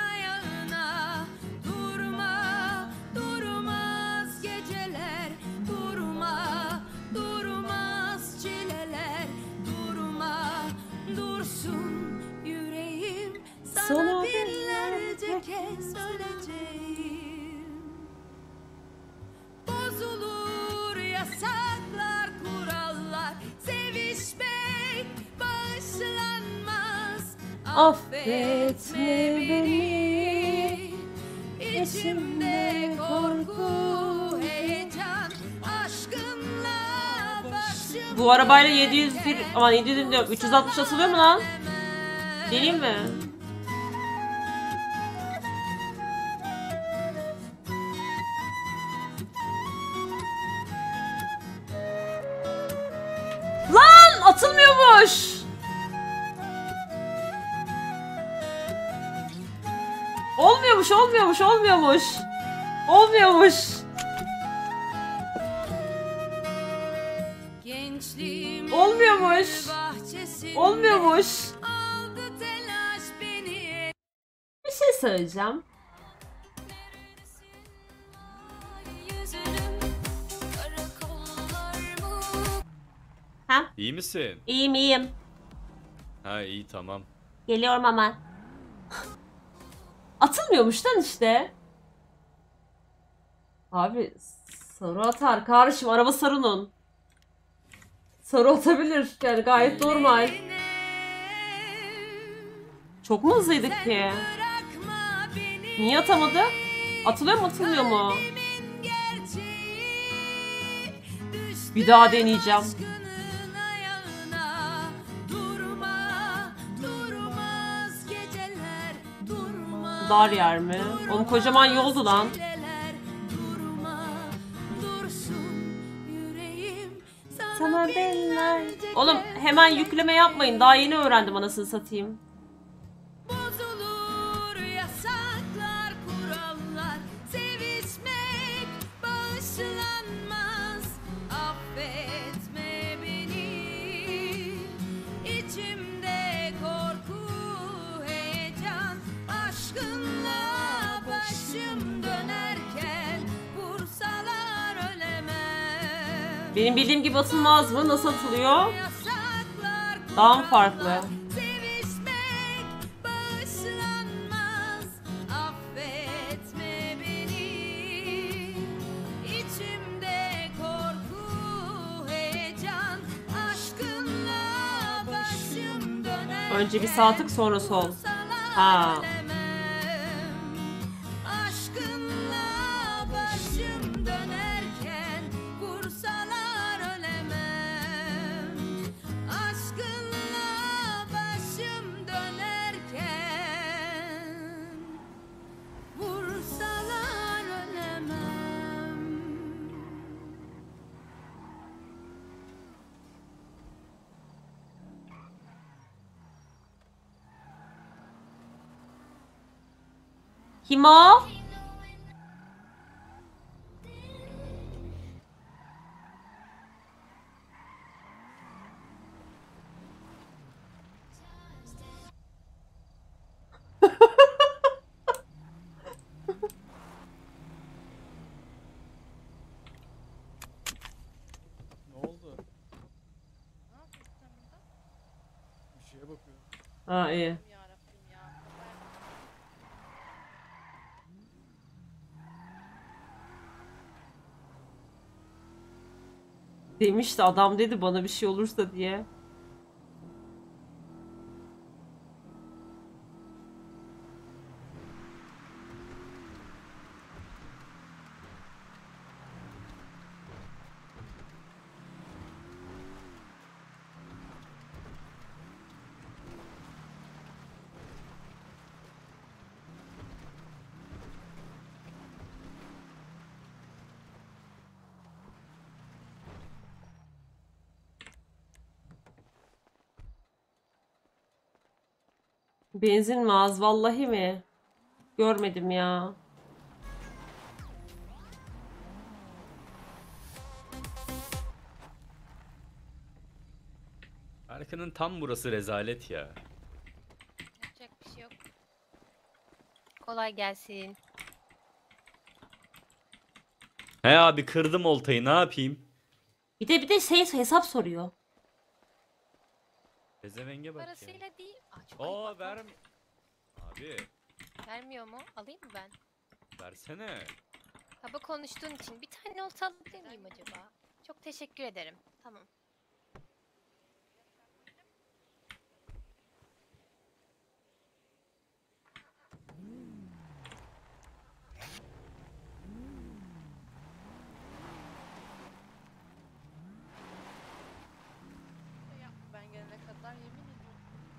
kez öleceğim. Bozulur yasaklar, kurallar, sevişmek bağışlanmaz. Affetme beni, içimde korku, heyecan, aşkınla başım. Bu arabayla yedi yüz bir, aman yedi yüz diyorum, üç yüz altmış asılıyor mu lan? Deneyim mi? Lan atılmıyormuş. Olmuyormuş, olmuyormuş, olmuyormuş. Olmuyormuş. Gençliğim Olmuyormuş. bahçesinde Olmuyormuş. aldı telaş beni. Bir şey söyleyeceğim. Ha? İyi misin? İyiyim iyiyim. Ha iyi tamam. Geliyorum hemen. Atılmıyormuş lan işte. Abi sarı atar. Kardeşim araba sarının. Sarı atabilir. Yani gayet normal. Çok mu hızlıydık ki? Niye atamadı? Atılıyor mu atılmıyor mu? Bir daha deneyeceğim. Dar yer mi? Oğlum kocaman yoldu lan. Sana beller. Oğlum hemen yükleme yapmayın. Daha yeni öğrendim anasını satayım. Bozulur yasaklar, kurallar, sevişmek bağışlanmaz. Affetme beni, içimde korku, heyecan, aşkınla başım dönerken vursalar ölemem. Benim bildiğim gibi atılmaz mı? Nasıl atılıyor? Yasaklar, Daha mı farklı? sevişmek bağışlanmaz. Affetme beni, içimde korku, heyecan, aşkınla başım döner. Önce bir sağ tık sonra sol. Ha. Aşkınla başım dönerken vursalar ölemem. Aşkınla başım dönerken vursalar ölemem. Kim o? Ne oldu? Bir şeye bakıyorum. Ha iyi. Demişti adam, dedi bana bir şey olursa diye. Benzin mi az? Vallahi mi? Görmedim ya. Arkanın tam burası rezalet ya. Yapacak bir şey yok. Kolay gelsin. He abi kırdım oltayı, ne yapayım? Bir de bir de şey hesap soruyor. Pezevenge bak ya. Parasıyla değil. Aa, çok Aa ayıp. ver. Abi. Ver Vermiyor mu? Alayım mı ben? Versene. Kaba konuştuğun için bir tane olsa alabilir miyim acaba? Çok teşekkür ederim. Tamam. Ben gelene kadar yemin ediyorum.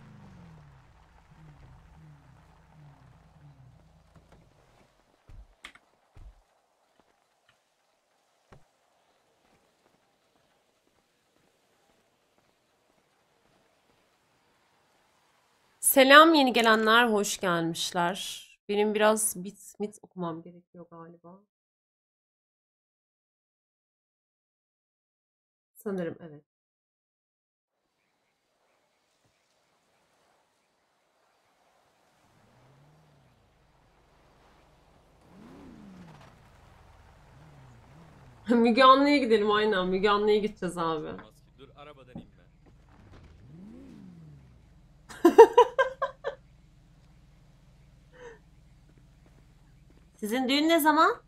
Selam yeni gelenler, hoş gelmişler. Benim biraz bit mit okumam gerekiyor galiba. Sanırım evet. Müge Anlı'ya gidelim aynen. Müge Anlı'ya gideceğiz abi. Dur arabadan inme. Sizin düğün ne zaman?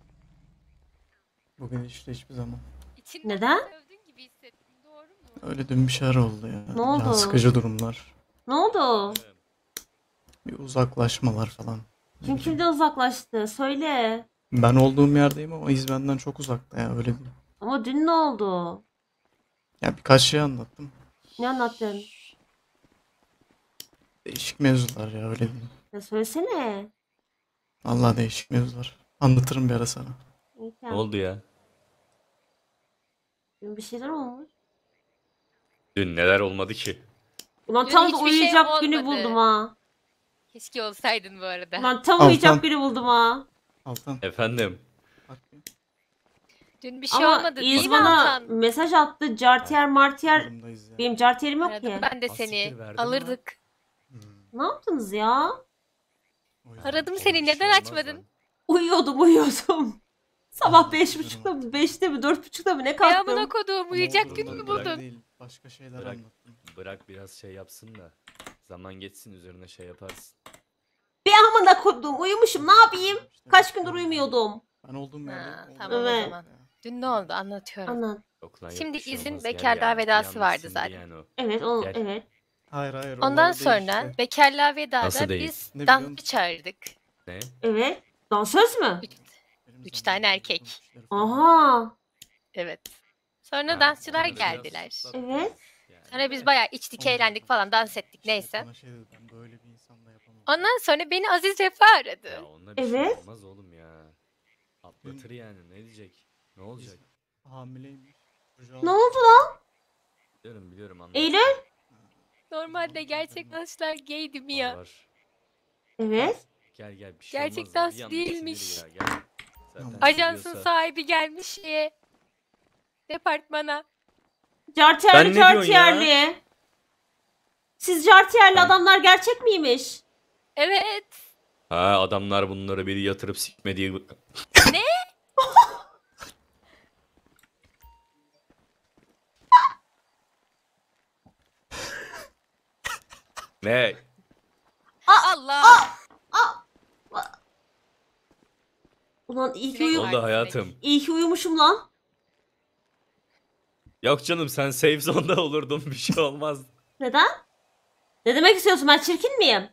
Bugün işte hiçbir zaman. İçinden Neden? sövdüğün gibi hissettim. Doğru mu? Öyle dün bir şeyler oldu ya. Ne oldu? Can sıkıcı durumlar. Ne oldu? Bir uzaklaşmalar falan. Kim kimden uzaklaştı? Söyle. Ben olduğum yerdeyim ama iz benden çok uzakta ya, öyle değil. Ama dün ne oldu? Ya birkaç şey anlattım. Ne anlattın? Değişik mevzular ya, öyle değil. Ya söylesene. Vallahi değişik mevzular. Anlatırım bir ara sana. İyi, Ne tamam. oldu ya? Dün bir şeyler olmuş. Dün neler olmadı ki? Ulan Dün tam da hiçbir şey uyuyacak günü olmadı. buldum ha. Keşke olsaydın bu arada. Ulan tam Altan. uyuyacak günü buldum ha. Altan. Efendim. Bak. Dün bir şey Ama olmadı İz değil mi bana Altan? mesaj attı. Cartier martier. Durumdayız ya. Benim cartierim yok Aradım ki. ben de Az seni. siktir verdin mi? Alırdık. Hmm, Ne yaptınız ya? o yüzden. Aradım Oğlum, seni. bir şey Neden olmaz açmadın? lan. Uyuyordum uyuyordum. Sabah Aa, beş üzülürüm. buçukta mı? Beşte mi? Dört buçukta mı? Ne Ya kalktım? buna koduğum Ama uyuyacak o gün durumda mü böyle buldun? değil. Başka şeyler Bırak. anlattım. Bırak biraz şey yapsın da. Zaman geçsin üzerine şey yaparsın. Bir amına kodum. Uyumuşum. Ne yapayım? İşte Kaç bak, gündür öyle. uyumuyordum. Ben olduğum Ha, yerde. tamam o Evet. zaman. Dün ne oldu? Anlatıyorum. Anlat. Yok lan, yok Şimdi bir şey izin olmaz. bekarlığa Gel yani. vedası Bir vardı anlık sinirli zaten. yani o. Evet, o, Gel. evet. Hayır hayır. Ondan olay değil sonra işte. bekarlığa Nasıl vedada değil? biz Ne biliyor dansçı musun? çağırdık. Ne? Evet. Dansöz mü? Benim Üç zamanımda tane erkek. olduğum işleri falan. Aha. Evet. Sonra Ha, dansçılar onları biraz geldiler. zıplattı. Evet. Yani Sonra biz de. bayağı içtik, Ondan eğlendik sonra falan, dans ettik işte neyse. bana şey dedi, ben böyle bir insanla yapamam. Ondan sonra beni Aziz Vefa Ya aradı. onunla bir şey Evet. olmaz oğlum ya. Atlatır yani, ne diyecek? Ne olacak? Hamileymiş. Çocuğu Ne aldı. oldu lan? Biliyorum biliyorum anlat. Eylül? Normalde gerçek dansçılar gaydi mi Var ya? var. Evet. Gel gel bir şey Gerçek olmaz ya. dans Bir anlık değilmiş. sinir ya, gel. Zaten Ajansın seviyorsa- sahibi gelmiş şeye. Departmana. Cartierli Ben ne diyorsun cartierli. Siz cartierli Ben- adamlar gerçek miymiş? Evet. Ha adamlar bunları biri yatırıp sikmediği... Ne? Ne? Allah. Ulan iyi ki, Sinek uyu var. Oldu hayatım. iyi ki uyumuşum lan. Yok canım sen safe zone'da olurdun bir şey olmaz. Neden? Ne demek istiyorsun? Ben çirkin miyim?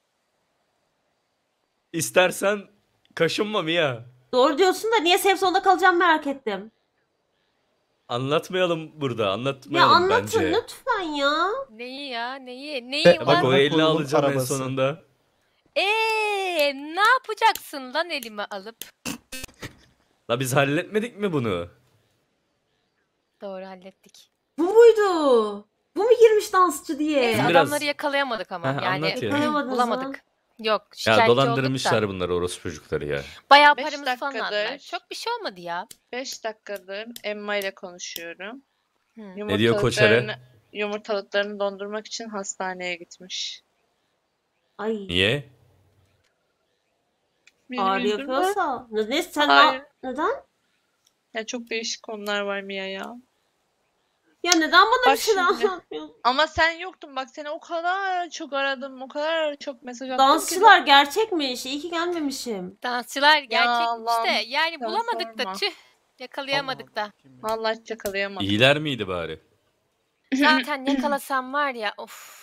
İstersen kaşınma Mia. Doğru diyorsun da niye safe zone'da kalacağım merak ettim. Anlatmayalım burada Ya anlatmayalım anlatın bence. lütfen ya. Neyi ya? Neyi? Neyi Bak var? o elini Kolumun alacağım en arabası. sonunda. Eee ne yapacaksın lan elimi alıp? La biz halletmedik mi bunu? Doğru hallettik. Bu muydu? Bu mu girmiş dansçı diye? Neyse Biraz- adamları yakalayamadık ama Heh, yani anlat ya. Yakalayamadınız bulamadık. Yok Ya şikayetçi olduk dolandırmışlar da. bunları orospu çocukları ya. Bayağı Beş paramızı falan dakikadır. aldılar. Çok bir şey olmadı ya. beş dakikadır Emma ile konuşuyorum. Hı. Ne diyor Koçer'e? Yumurtalıklarını- Yumurtalıklarını dondurmak için hastaneye gitmiş. Ay. Niye? Benim Ağrı yüzümden. yapıyorsa. Ne, ne sen Hayır. ne- neden? Ya çok değişik konular var Mia ya. Ya neden bana Bak bir şeyler şimdi. anlatmıyorsun? Ama sen yoktun bak, seni o kadar çok aradım, o kadar çok mesaj attım Dansçılar ki. gerçekmiş. İyi ki gelmemişim. Dansçılar Ya gerçekmiş Allah'ım, de yani sen bulamadık da sorma. tüh. Yakalayamadık da. Vallahi hiç yakalayamadım. İyiler miydi bari? Zaten yakalasam var ya of.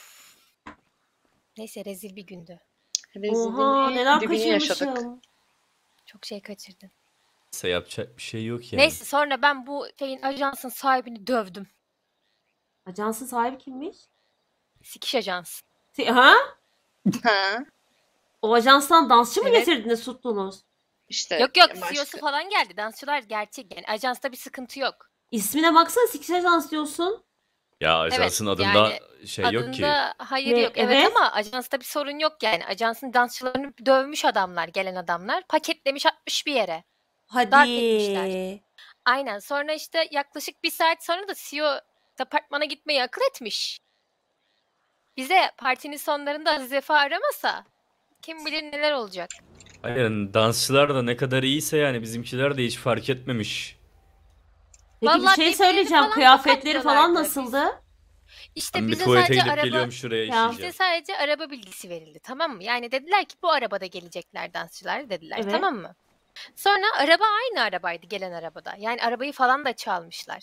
Neyse rezil bir gündü. Oha neler dibini yaşadık. kaçırmışım. Çok şey kaçırdım. Neyse yapacak bir şey yok yani. Neyse sonra ben bu şeyin ajansın sahibini dövdüm. Ajansın sahibi kimmiş? Sikiş ajans. Si- Ha? Ha? O ajanstan dansçı mı Evet. getirdiniz, tuttunuz? İşte Yok yok başka- C E O'su falan geldi. Dansçılar gerçek yani. Ajansta bir sıkıntı yok. İsmine baksana, Sikiş Ajans diyorsun. Ya ajansın Evet, adında yani şey yok ki. Adında hayır Ne? yok. Evet, Evet. ama ajansta bir sorun yok yani. Ajansın dansçılarını dövmüş adamlar, gelen adamlar. Paketlemiş atmış bir yere. Darp Hadi. etmişler. Aynen. Sonra işte yaklaşık bir saat sonra da C E O departmana gitmeyi akıl etmiş. Bize partinin sonlarında Aziz Vefa aramasa kim bilir neler olacak. Aynen, dansçılar da ne kadar iyiyse yani bizimkiler de hiç fark etmemiş. Peki bir Vallahi şey birbirlerini söyleyeceğim. falan Kıyafetleri falan tokatlıyorlardı. nasıldı? İşte Ben bir bize tuvalete sadece gidip araba geliyorum, şuraya Ya. işeyeceğim. bize sadece araba bilgisi verildi, tamam mı? Yani dediler ki bu arabada gelecekler dansçılar dediler, Evet. tamam mı? Sonra araba aynı arabaydı, gelen arabada. Yani arabayı falan da çalmışlar.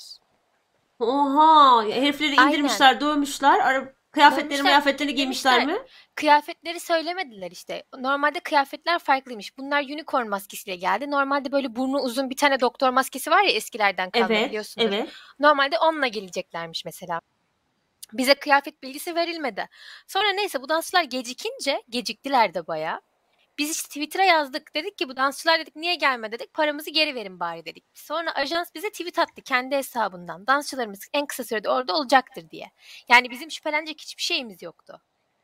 Oha. Herifleri Aynen. indirmişler, dövmüşler. Ara kıyafetleri Dövmüşler, kıyafetlerini giymişler demişler. mi? Kıyafetleri söylemediler işte. Normalde kıyafetler farklıymış. Bunlar unicorn maskesiyle geldi. Normalde böyle burnu uzun bir tane doktor maskesi var ya eskilerden kalma, Evet. biliyorsunuz. Evet. Normalde onunla geleceklermiş mesela. Bize kıyafet bilgisi verilmedi. Sonra neyse bu dansçılar gecikince, geciktiler de bayağı. Biz işte Twitter'a yazdık. Dedik ki bu dansçılar dedik niye gelmedi dedik. Paramızı geri verin bari dedik. Sonra ajans bize tweet attı kendi hesabından. Dansçılarımız en kısa sürede orada olacaktır diye. Yani bizim şüphelenecek hiçbir şeyimiz yoktu.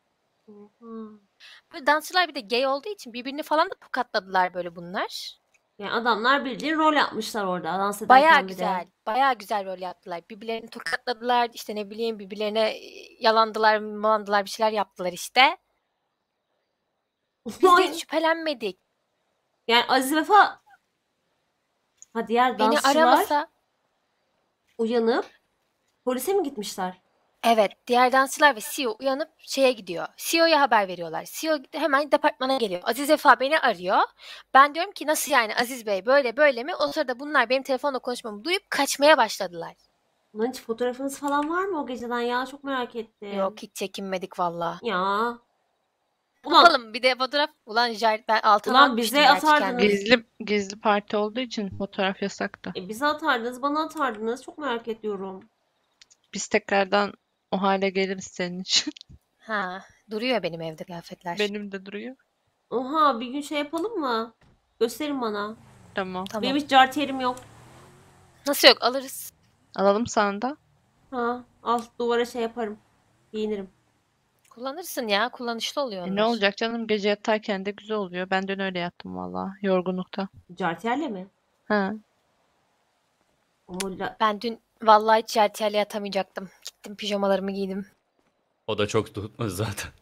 Böyle dansçılar bir de gay olduğu için birbirini falan da tokatladılar böyle bunlar. Yani adamlar bildiğin rol yapmışlar orada dans ederken Bayağı bir de. güzel. Bayağı güzel rol yaptılar. Birbirlerini tokatladılar. İşte ne bileyim birbirlerine e, yalandılar, malandılar, bir şeyler yaptılar işte. Biz de hiç şüphelenmedik. Yani Aziz Vefa, ha diğer Beni dansçılar aramasa uyanıp polise mi gitmişler? evet, diğer dansçılar ve C E O uyanıp şeye gidiyor. C E O'ya haber veriyorlar. C E O hemen departmana geliyor. Aziz Vefa beni arıyor. Ben diyorum ki nasıl yani Aziz Bey böyle böyle mi? O sırada bunlar benim telefonla konuşmamı duyup kaçmaya başladılar. Bunların hiç fotoğrafınız falan var mı o geceden ya? Çok merak ettim. Yok hiç çekinmedik valla. Ya. Ulan, Bakalım bir de fotoğraf. Ulan Jared ben altına Ulan atmıştım bize gerçi atardınız. kendimi. Gizli gizli parti olduğu için fotoğraf yasaktı. e, bize atardınız, bana atardınız. Çok merak ediyorum. Biz tekrardan o hale geliriz senin için. Ha, duruyor benim evde kıyafetler. Benim de duruyor. Oha, bir gün şey yapalım mı? Gösterin bana. Tamam. Tamam. Benim hiç cartiyerim yok. Nasıl yok, alırız. Alalım sana da. Ha, al duvara şey yaparım. Giyinirim. Kullanırsın ya, kullanışlı oluyor E onlar. ne olacak canım, gece yatarken de güzel oluyor. Ben dün öyle yattım valla, yorgunlukta. Cartiyerle mi? Ha. Omulla... Ben dün vallahi hiç yertiyerle yatamayacaktım. Gittim pijamalarımı giydim. O da çok tutmadı zaten.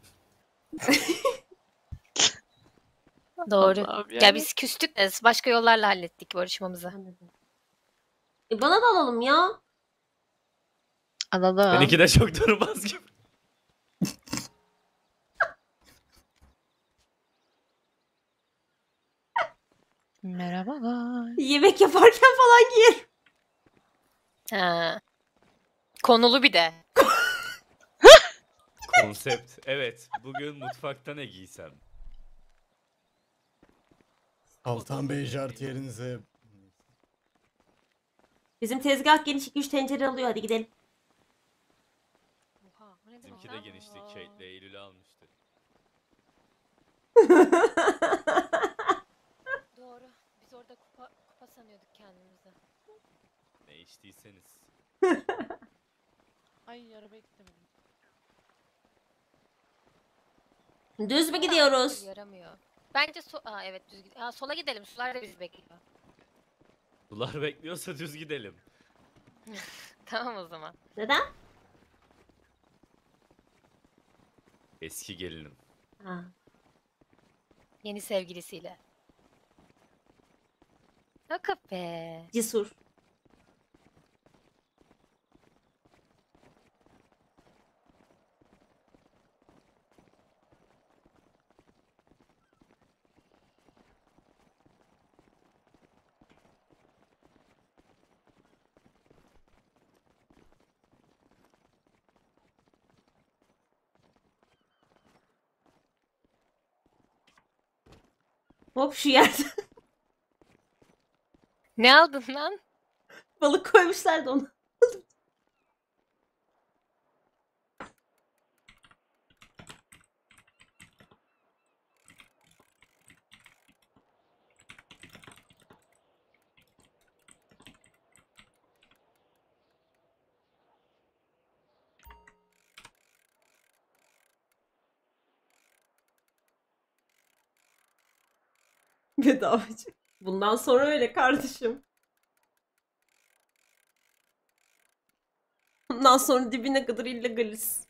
Doğru. Allah'ım Ya yani. biz küstük de başka yollarla hallettik barışmamızı. E, bana da alalım ya. Alalım. Seninki de çok durmaz gibi. Merhabalar. Yemek yaparken falan giyer. Ha. Konulu bir de. Konsept. Evet. Bugün mutfakta ne giysem? Altan Bey jartiyerinize. Bizim tezgah geniş, iki üç tencere alıyor. Hadi gidelim. Oha, bu ne Bizimki de genişti. Kate'le Eylül'ü almıştı. Doğru. Biz orada kupa, kupa sanıyorduk kendimizi. Ne içtiyseniz. Ay arabaya gidemedim. Düz mü Ama gidiyoruz? yaramıyor. Bence so Aa, evet düz gidelim. Aa, sola gidelim. Sular da bizi bekliyor. Sular bekliyorsa düz gidelim. Tamam o zaman. Neden? Eski gelinim. Ha. Yeni sevgilisiyle. Yok be. Cesur. Hop şu yerde Ne aldın lan? balık koymuşlardı onu. Bedavacı. Bundan sonra öyle kardeşim. Bundan sonra dibine kadar illegaliz.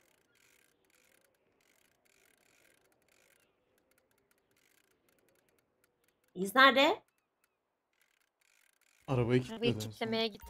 İz nerede? Arabayı kilitledi. Arabayı en son. kitlemeye gitti.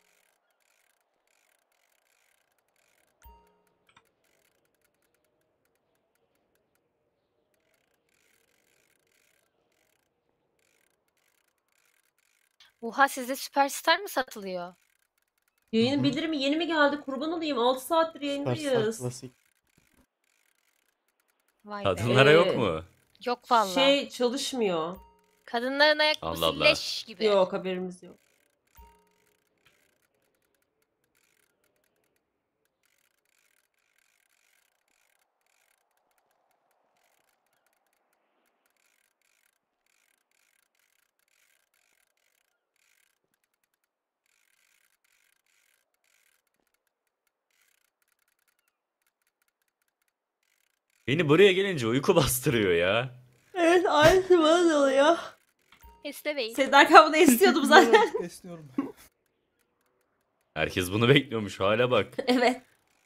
Oha sizde Süperstar mı satılıyor? Yayının Hı hı. bildirimi yeni mi geldi? Kurban olayım. altı saattir Süperstar yayındayız. klasik. Vay be. Kadınlara yok Ee, mu? Yok valla. Şey çalışmıyor. Kadınların ayakkabısı Allah Allah. leş gibi. Yok haberimiz yok. Beni buraya gelince uyku bastırıyor ya. Evet aynısı bana da oluyor. Esnemeyin. Sedat bunu istiyordum zaten. Birazcık esniyorum. Herkes bunu bekliyormuş. Hala bak. Evet.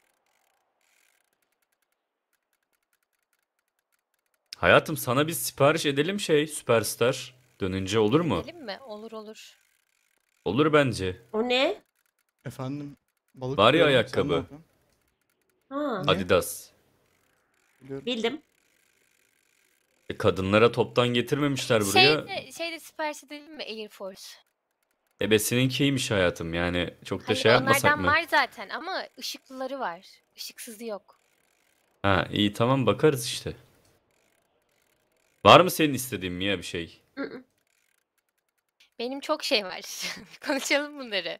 Hayatım sana biz sipariş edelim şey Süperstar. Dönünce olur mu? Gidelim mi? Olur olur. Olur bence. O ne? Efendim balık Var ya tutuyorum, sen ne ayakkabı. yapıyorsun? Ha. Ne? Adidas. Biliyorum. Bildim. E, kadınlara toptan getirmemişler buraya. Şeyde, şeyde sipariş edelim mi Air Force? Ebesininkiymiş hayatım yani. Çok da Hayır şey yapmasak onlardan mı? var zaten ama ışıklıları var. Işıksızı yok. Ha iyi tamam bakarız işte. Var mı senin istediğin Mia bir şey? Hı hı. Benim çok şey var. Konuşalım bunları.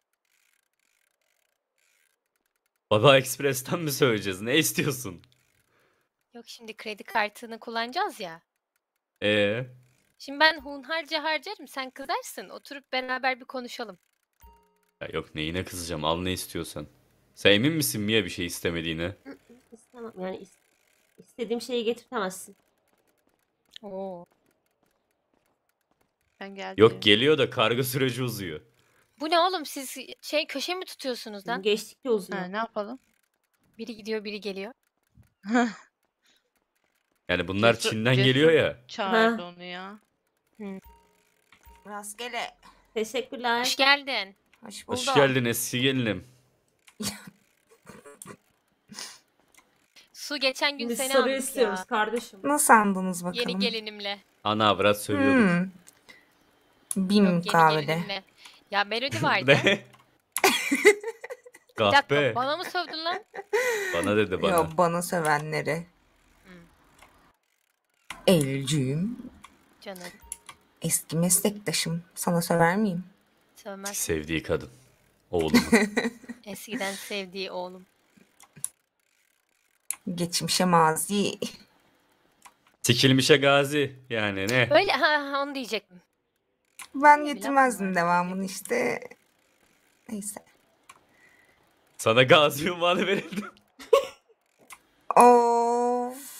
Baba Express'ten mi söyleyeceğiz? Ne istiyorsun? Yok şimdi kredi kartını kullanacağız ya. Ee, Şimdi ben hunharca harcarım. Sen kızarsın. Oturup beraber bir konuşalım. ya yok neyine kızacağım. Al ne istiyorsan. Sen emin misin Mia bir şey istemediğine? Hı hı. İstemem. Yani is- istediğim şeyi getirtemezsin. Oo. Ben geldim. Yok geliyor da kargo süreci uzuyor. Bu ne oğlum siz şey köşe mi tutuyorsunuz lan? Geçtikçe uzuyor. Ha, ne yapalım? Biri gidiyor biri geliyor. Yani bunlar Cesur- Çin'den Cesur geliyor ya. Çağırdı Ha. onu ya. Rastgele. Teşekkürler. Hoş geldin. Hoş buldum. Hoş geldin eski gelinim. Su geçen gün Biz seni sarı aldık istiyoruz ya. kardeşim. Nasıl andınız bakalım? Yeni gelinimle. Ana avrat sövüyorduk. Hmm. Bim Yok yeni kahvede. gelinimle. Ya melodi vardı. Ne? Bir dakika Kahpe. bana mı sövdün lan? Bana dedi bana. Yo bana sövenleri. Hmm. Eylülcüğüm. Canım. Eski meslektaşım. Sana söver miyim? Sövmez. Sevdiği kadın. Oğlumu. Eskiden sevdiği oğlum. Geçmişe mazi. Sikilmişe gazi. Yani ne? Öyle ha, ha onu diyecektim. Ben Bir laf mı getirmezdim var? devamını işte. Neyse. Sana gazi unvanı verildi. Of.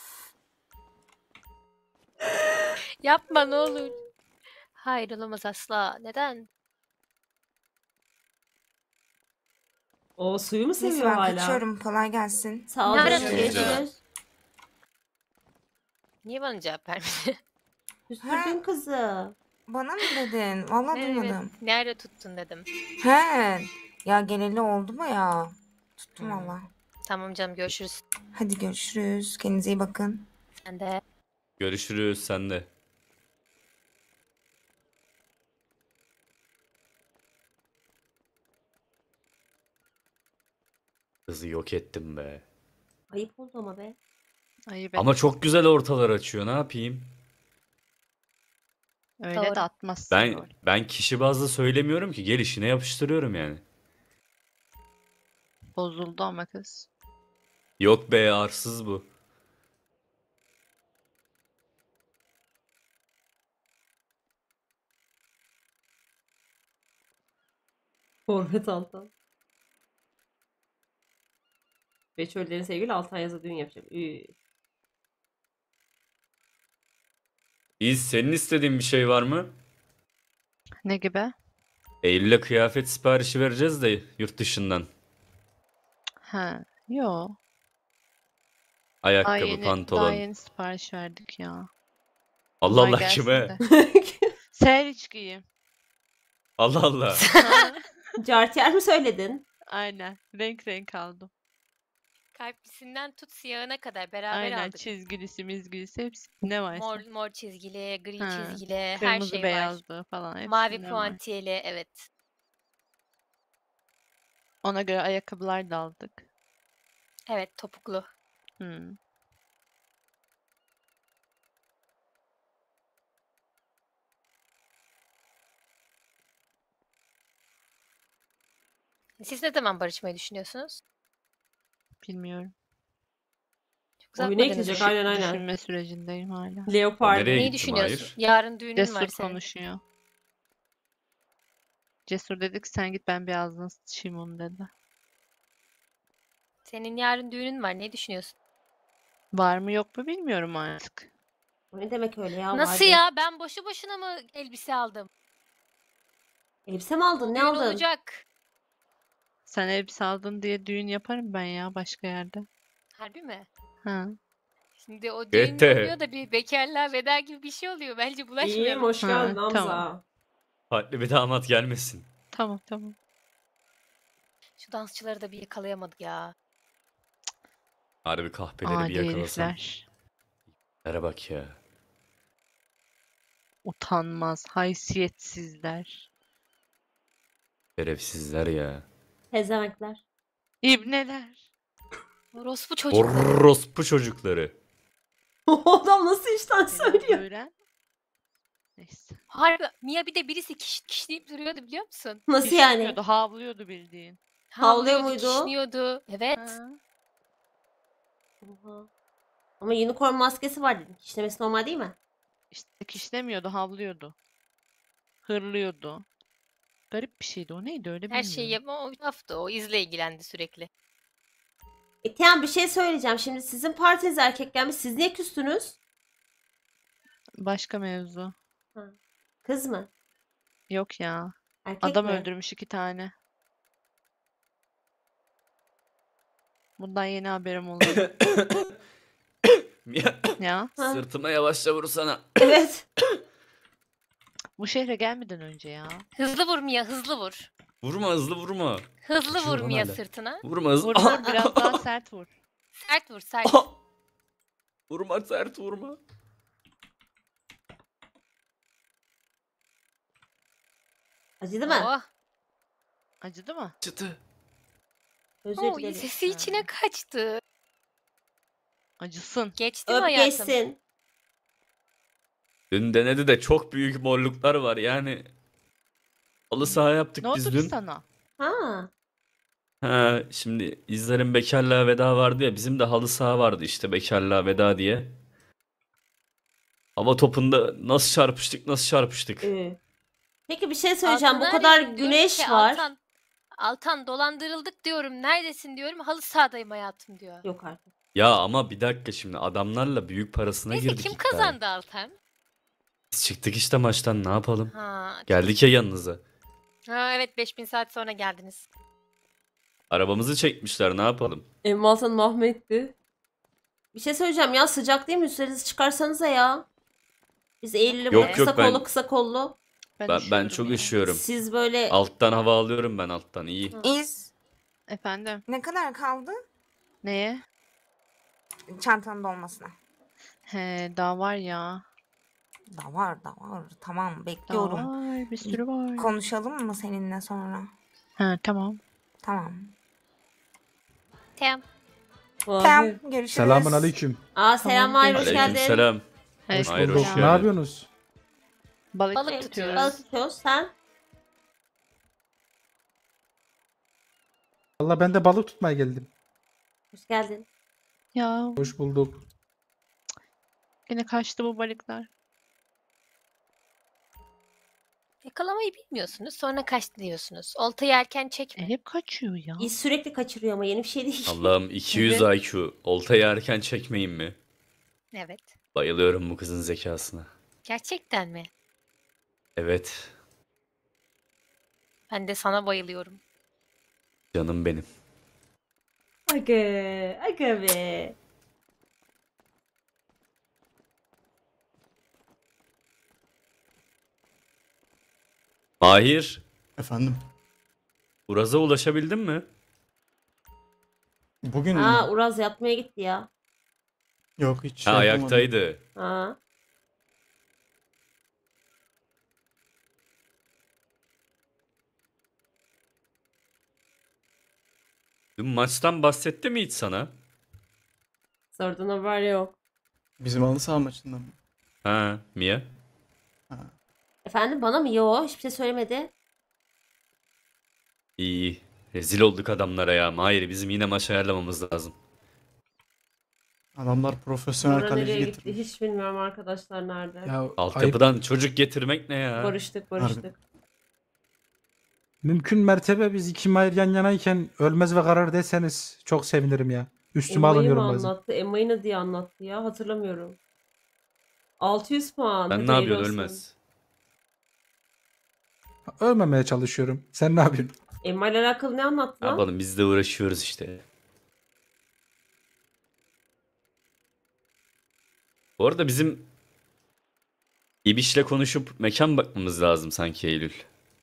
Yapma ne olur. Hayır olamaz asla. Neden? O suyu mu Neyse seviyor ben hala? kaçıyorum. Kolay gelsin. Sağ ol Nerede canım. görüşürüz? Görüşürüz. Niye bana cevap vermedin? Küstürdün kızı. Bana mı dedin? Vallahi Evet, duymadım. nerede tuttun dedim. He. Ya geleli oldu mu ya? Tuttum Hmm. valla. Tamam canım görüşürüz. Hadi görüşürüz. Kendinize iyi bakın. Sen de. Görüşürüz sen de. Kızı yok ettim be. Ayıp oldu ama be. Ayıp Ama ettim. çok güzel ortalar açıyor. Ne yapayım? Öyle Doğru. de atmazsın Ben rol. ben kişi bazlı söylemiyorum ki, gelişine yapıştırıyorum yani. Bozuldu ama kız. Yok be, arsız bu. Forvet Altan. Beçöllerin sevgili Altan Yaz'a düğün yapacağım. Üy. İz, senin istediğin bir şey var mı? Ne gibi? Eylül'e kıyafet siparişi vereceğiz de yurt dışından. Ha, yo. Daha Ayakkabı, yeni, pantolon. daha yeni sipariş verdik ya. Allah Kolay Allah, gelsin kime? de. Seher hiç giyeyim. Allah Allah. Cartier mi söyledin? Aynen. Renk renk aldım. Kalplisinden tut siyahına kadar beraber Aynen. aldık. Çizgilisi, mizgilisi hepsi. Ne varsa. Mor, mor çizgili, gri Ha, çizgili, her Kırmızı şey var. beyazlı falan. Hepsi Mavi ne var. puantiyeli, evet. Ona göre ayakkabılar da aldık. Evet, topuklu. Hmm. Siz ne zaman barışmayı düşünüyorsunuz? Bilmiyorum. Çok Oyuna uzatmadınız ekleyecek, mı? aynen aynen. Düşünme sürecindeyim hala. Leopard. Nereye Neyi gitti düşünüyorsun? Mahir? Yarın düğünün var Cesur senin. konuşuyor. Cesur dedik sen git ben bir ağzına sıçayım onu dedi. Senin yarın düğünün var. Ne düşünüyorsun? Var mı yok mu bilmiyorum artık. O ne demek öyle ya? Nasıl Vardı. ya? Ben boşu boşuna mı elbise aldım? Elbise mi aldın? Ne Düğün aldın? olacak. Sen elbise aldın diye düğün yaparım ben ya başka yerde. Harbi mi? Ha. Şimdi o düğün Ete. oluyor da bir bekarlığa veda gibi bir şey oluyor. Bence İyiyim, bulaşmayalım. hoş Ha, geldin Hamza. tamam. Farklı bir damat gelmesin. Tamam tamam. Şu dansçıları da bir yakalayamadık ya. Harbi kahpeleri Adi bir yakalasam. herifler. Nereye bak ya. Utanmaz, haysiyetsizler. Şerefsizler ya. Tezemekler. İbneler. Orospu çocukları. Orospu çocukları. O adam nasıl işten Seni söylüyor? öğren. Neyse. Harbi Mia bir de birisi kiş, kişneyip duruyordu biliyor musun? Nasıl yani? Kişniyordu, havlıyordu bildiğin. Havlıyor Havlıyordu, muydu? kişniyordu. Evet. Ha. Oha. Ama unicorn maskesi var dedim. İşlemesi normal değil mi? İşte kişnemiyordu, havlıyordu. Hırlıyordu. Garip bir şeydi o. Neydi öyle Her şeyi bilmiyorum. yapma o hafta o izle ilgilendi sürekli. E, tamam, bir şey söyleyeceğim. Şimdi sizin partiniz erkek gelmiş. Siz niye küstünüz? Başka mevzu. Kız mı? Yok ya. Erkek Adam mi? öldürmüş iki tane. Bundan yeni haberim oldu. Ya, Ya. Ha. sırtıma yavaşça vursana. Evet. Bu şehre gelmeden önce ya. Hızlı vur Mia, hızlı vur. Vurma, hızlı vurma. Hızlı Kaçıyor vur lan Mia hala. sırtına. Vurma, hızlı. Vur vur biraz daha sert vur. Sert vur, sert. Vurma, sert vurma. Acıdı mı? Oh. Acıdı mı? Çıtı. Özür Oh, dilerim. sesi içine kaçtı. Acısın. Geçti mi Öp hayatım? geçsin. Dün denedi de çok büyük morluklar var yani. Halı saha yaptık Ne biz oldu dün. ki sana? Ha. Ha, şimdi İzler'in bekarlığa veda vardı ya, bizim de halı saha vardı işte bekarlığa veda diye. Hava topunda nasıl çarpıştık nasıl çarpıştık. Ee. Peki bir şey söyleyeceğim. Altan'ı Bu kadar arıyorum, diyorum güneş ki, var. Altan, Altan dolandırıldık diyorum. Neredesin diyorum. Halı sahadayım hayatım diyor. Yok artık. Ya ama bir dakika, şimdi adamlarla büyük parasına Neyse girdik kim iddiaya. kazandı Altan? Biz çıktık işte maçtan, ne yapalım. Ha, Geldik ya yanınıza. ha evet beş bin saat sonra geldiniz. Arabamızı çekmişler, ne yapalım. Emmaltan mahvetti. Bir şey söyleyeceğim ya, sıcak değil mi? Üstlerinizi çıkarsanıza ya. Biz Eylül'ü Yok, böyle yok, kısa ben- kollu kısa kollu. Ben, Ben, ben üşüyorum çok ya. üşüyorum. Siz böyle Alttan hava alıyorum ben, alttan iyi. İz Efendim. ne kadar kaldı Neye? çantanın dolmasına? He daha var ya. Da var da var. Tamam Daha bekliyorum. var. Bir sürü var. Konuşalım mı seninle sonra? Ha tamam. Tamam. Tamam. Vay. Tamam görüşürüz. Selamun aleyküm. Aa selam, hayır, hoş geldin. Aleykümselam. Hoş Hayır, bulduk. hoş Ne geldin. yapıyorsunuz? Balık, Balık Evet, tutuyoruz. balık tutuyoruz. Sen? Valla ben de balık tutmaya geldim. Hoş geldin. Ya Hoş bulduk. yine kaçtı bu balıklar. Yakalamayı bilmiyorsunuz. Sonra kaçtı diyorsunuz. Oltayı erken çekme. E, hep kaçıyor ya. İyi, sürekli kaçırıyor ama yeni bir şey değil. Allah'ım iki yüz Evet. I Q. Oltayı erken çekmeyin mi? Evet. Bayılıyorum bu kızın zekasına. Gerçekten mi? Evet. Ben de sana bayılıyorum. Canım benim. Aga, aga be. Mahir, Efendim. Uraz'a ulaşabildin mi? Bugün mü? Ha, Uraz yatmaya gitti ya. Yok hiç Ha, şey yapamadım. ayaktaydı. Ha. Dün maçtan bahsetti mi hiç sana? Sorduğun haber yok. Bizim halı saha maçından mı? Ha, Mia? Efendim, bana mı? Yo, hiçbir şey söylemedi. İyi iyi. Rezil olduk adamlara ya. Mahir, bizim yine maç ayarlamamız lazım. Adamlar profesyonel Bora kaleci nereye gitti getirmiş. hiç bilmiyorum arkadaşlar nerede. Ya ayıp. Altyapıdan çocuk getirmek ne ya? Barıştık barıştık. Mümkün mertebe biz iki Mahir yan yanayken ölmez ve karar deseniz çok sevinirim ya. Üstüme Emma'yı mı alınıyorum bazen. anlattı? Emma'yı ne diye anlattı ya? Hatırlamıyorum. altı yüz puan. Sen Hadi ne hayırlı yapıyorsun olsun. ölmez? Ölmemeye çalışıyorum. Sen ne yapıyorsun? Emma ile alakalı ne anlattı Ne lan? yapalım, biz de uğraşıyoruz işte. Bu arada bizim İbiş'le konuşup mekan bakmamız lazım sanki Eylül.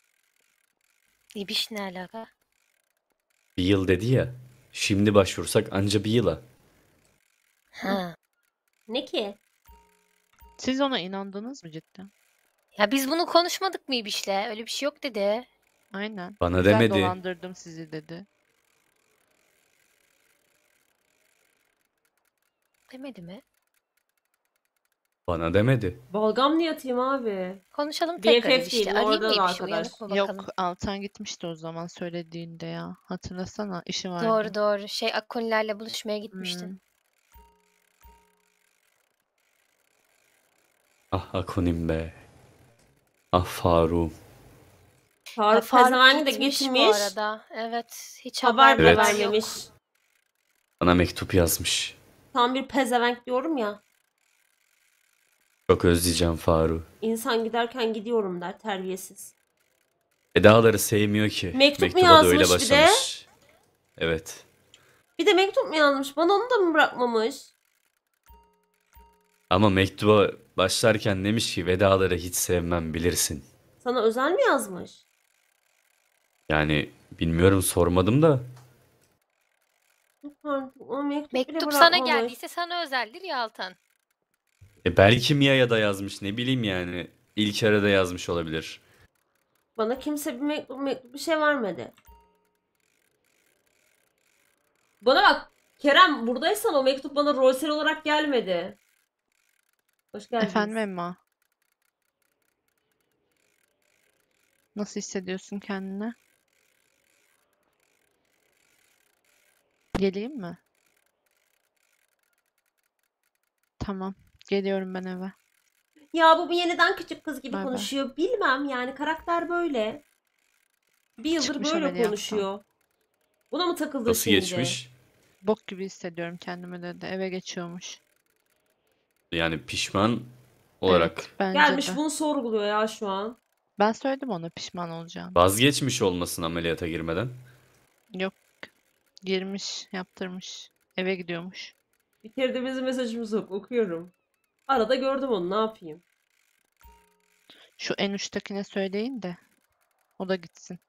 İbiş ne alaka? Bir yıl dedi ya. Şimdi başvursak anca bir yıla. Ha. Ne ki? Siz ona inandınız mı cidden? Ya biz bunu konuşmadık mı İbiş'le? Öyle bir şey yok dedi. Aynen. Bana Ben demedi. dolandırdım sizi dedi. Demedi mi? Bana demedi. Balgam niye atayım abi? Konuşalım B F tekrar F İbiş'le. değil, Arayayım orada mı da İbiş'i? Uyanık arkadaş. mı bakalım? Yok, Altan gitmişti o zaman söylediğinde ya. Hatırlasana, işi vardı. Doğru doğru. Şey Akunilerle buluşmaya gitmiştin. Hmm. Ah Akonim be. Ah Faruk'um. Ya Faruk Faruk Pezevenk de gitmiş bu gitmiş. arada. Evet. Hiç Haber haber bile Evet. haber vermemiş. yok. Bana mektup yazmış. Tam bir pezevenk diyorum ya. Çok özleyeceğim Faruk. İnsan giderken gidiyorum der, terbiyesiz. Vedaları sevmiyor ki. Mektup mu Mektuba da öyle yazmış bir de? başlamış. Evet. Bir de mektup mu yazmış? Bana onu da mı bırakmamış? Ama mektuba başlarken demiş ki vedaları hiç sevmem bilirsin. Sana özel mi yazmış? Yani bilmiyorum, sormadım da. Pardon, o mektup, bile Mektup sana bırakmamış. geldiyse sana özeldir ya Altan. E belki Mia'ya da yazmış, ne bileyim yani. İlker'e de yazmış olabilir. Bana kimse bir mektup, mektup bir şey vermedi. Bana bak Kerem, buradaysan o mektup bana rolsel olarak gelmedi. Hoş geldiniz. Efendim Emma. Nasıl hissediyorsun kendini? Geleyim mi? Tamam. Geliyorum ben eve. Ya bu bir yeniden küçük kız gibi Bay bay. konuşuyor. Bilmem yani, karakter böyle. Bir yıldır Çıkmış böyle ameliyattan. konuşuyor. Buna mı takıldı Nasıl şimdi? geçmiş? Bok gibi hissediyorum kendimi dedi. Eve geçiyormuş. Yani pişman olarak Evet, bence Gelmiş de. bunu sorguluyor ya şu an. Ben söyledim ona pişman olacağını. vazgeçmiş olmasın ameliyata girmeden. Yok. Girmiş, yaptırmış. Eve gidiyormuş. Bir kere de bizim mesajımız yok. Okuyorum. Arada gördüm onu, ne yapayım. Şu en uçtakine söyleyin de o da gitsin.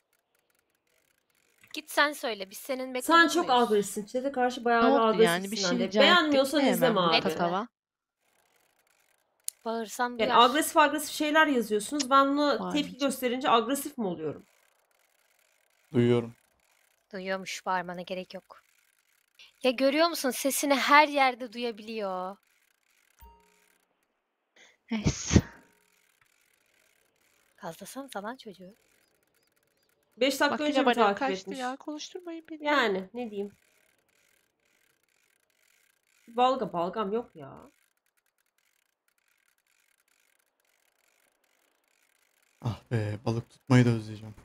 Git sen söyle. Biz senin Sen mekanın çok muyuz? agresifsin. Chat'e karşı Ne bayağı bir oldu yani? Bir agresifsin şey bence. rica ettik Beğenmiyorsan de izleme hemen abi. bu tatava. Bağırsan Yani duyar. agresif agresif şeyler yazıyorsunuz. Ben buna tepki Bağırmayacağım. gösterince agresif mi oluyorum? Duyuyorum. Duyuyormuş, bağırmana gerek yok. Ya görüyor musun? Sesini her yerde duyabiliyor. Neyse. Gazlasanıza lan çocuğu. beş dakika Bak önce yine mi bana takip kaçtı etmiş? ya. Konuşturmayın beni. Yani ne diyeyim. Balga balgam yok ya. Ah be, balık tutmayı da özleyeceğim.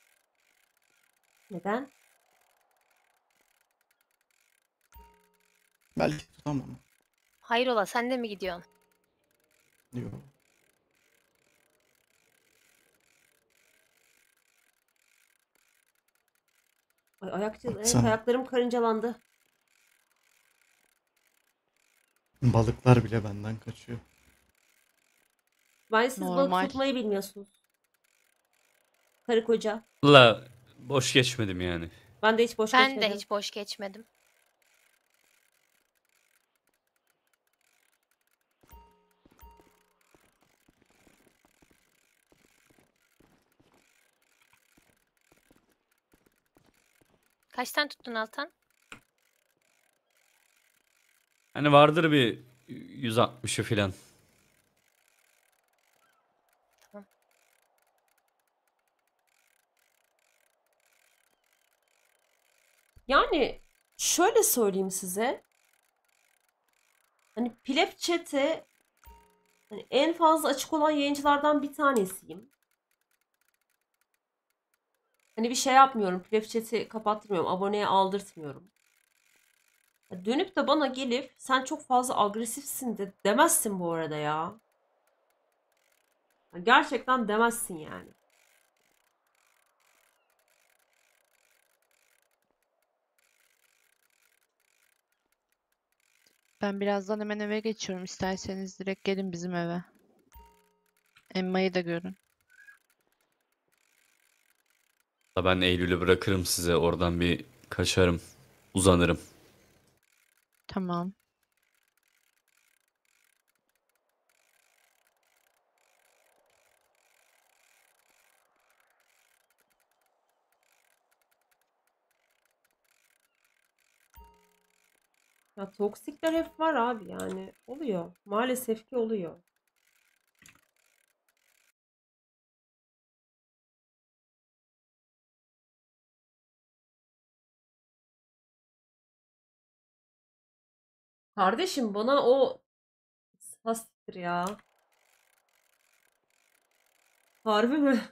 Neden? Belki tutamam. Hayrola sen de mi gidiyorsun? Diyor. Ay ayak, evet, Baksana. ayaklarım karıncalandı. Balıklar bile benden kaçıyor. Bence siz Normal. balık tutmayı bilmiyorsunuz. Karı koca. Valla boş geçmedim yani. Ben de hiç boş Ben geçmedim. de hiç boş geçmedim. Kaç tane tuttun Altan? Hani vardır bir yüz altmışı filan. Tamam. Yani şöyle söyleyeyim size. Hani Pleb Chat'e hani en fazla açık olan yayıncılardan bir tanesiyim. Hani bir şey yapmıyorum. Pleb Chat'i kapattırmıyorum. Aboneye aldırtmıyorum. Ya dönüp de bana gelip sen çok fazla agresifsin de demezsin bu arada ya. Ya gerçekten demezsin yani. Ben birazdan hemen eve geçiyorum. İsterseniz direkt gelin bizim eve. Emma'yı da görün. Ben Eylül'ü bırakırım size. Oradan bir kaçarım. Uzanırım. Tamam. Ya toksikler hep var abi yani. Oluyor. Maalesef ki oluyor. Kardeşim bana o hastir ya. Harbi mi?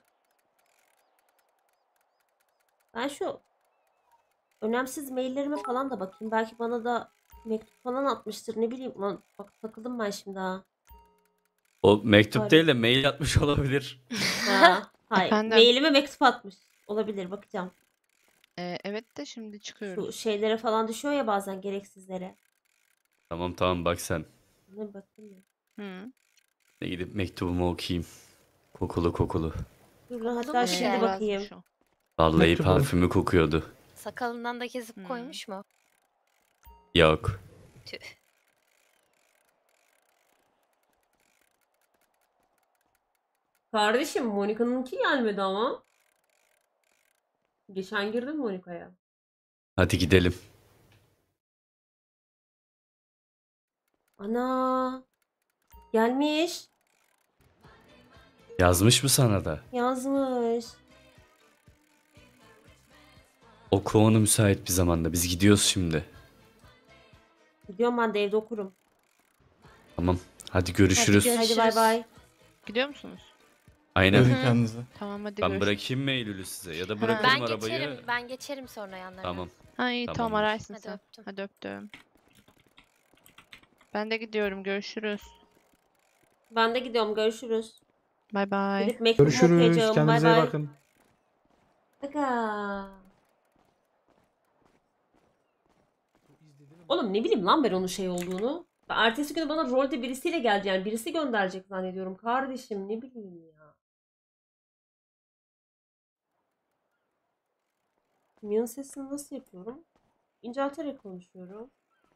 Ben şu önemsiz maillerime falan da bakayım. Belki bana da mektup falan atmıştır. Ne bileyim. Lan bak takıldım ben şimdi ha. O mektup Harbi. değil de mail atmış olabilir. Ha, hayır. Efendim? Mailime mektup atmış. Olabilir bakacağım. Ee, evet de şimdi Şu çıkıyoruz. şeylere falan düşüyor ya bazen gereksizlere. Tamam tamam bak sen. Ne bakayım ya. Hı. Ne gidip mektubumu okuyayım. Kokulu kokulu. Dur Kokulu hatta mu şimdi şey? bakayım. Yazmış o. Vallahi Mektubu. parfümü kokuyordu. Sakalından da kesip Hmm. koymuş mu? Yok. Tüh. Kardeşim Monika'nınki gelmedi ama. Geçen girdim Monika'ya. Hadi gidelim. Ana. Gelmiş. Yazmış mı sana da? Yazmış. Oku onu müsait bir zamanda. Biz gidiyoruz şimdi. Gidiyorum ben de evde okurum. Tamam. Hadi görüşürüz. Hadi Hadi bay bay. Gidiyor musunuz? Aynen. Görün kendinize. Tamam hadi Ben görüşürüz. bırakayım mı Eylül'ü size? Ya da Ha. bırakırım Ben arabayı. geçerim. Ben geçerim sonra yanlarına. Tamam. Ha iyi tamam Tamamdır. ararsın Hadi sen. öptüm. Hadi öptüm. Ben de gidiyorum. Görüşürüz. Ben de gidiyorum. Görüşürüz. Bay bay. Gidip mektubumu Görüşürüz. okuyacağım. Bay Kendinize iyi bay. bakın. Aga. Oğlum ne bileyim lan ben onun şey olduğunu. Ben ertesi günü bana rolde birisiyle geldi yani birisi gönderecek zannediyorum. Kardeşim ne bileyim ya. Mia'nın sesini nasıl yapıyorum? İncelterek konuşuyorum.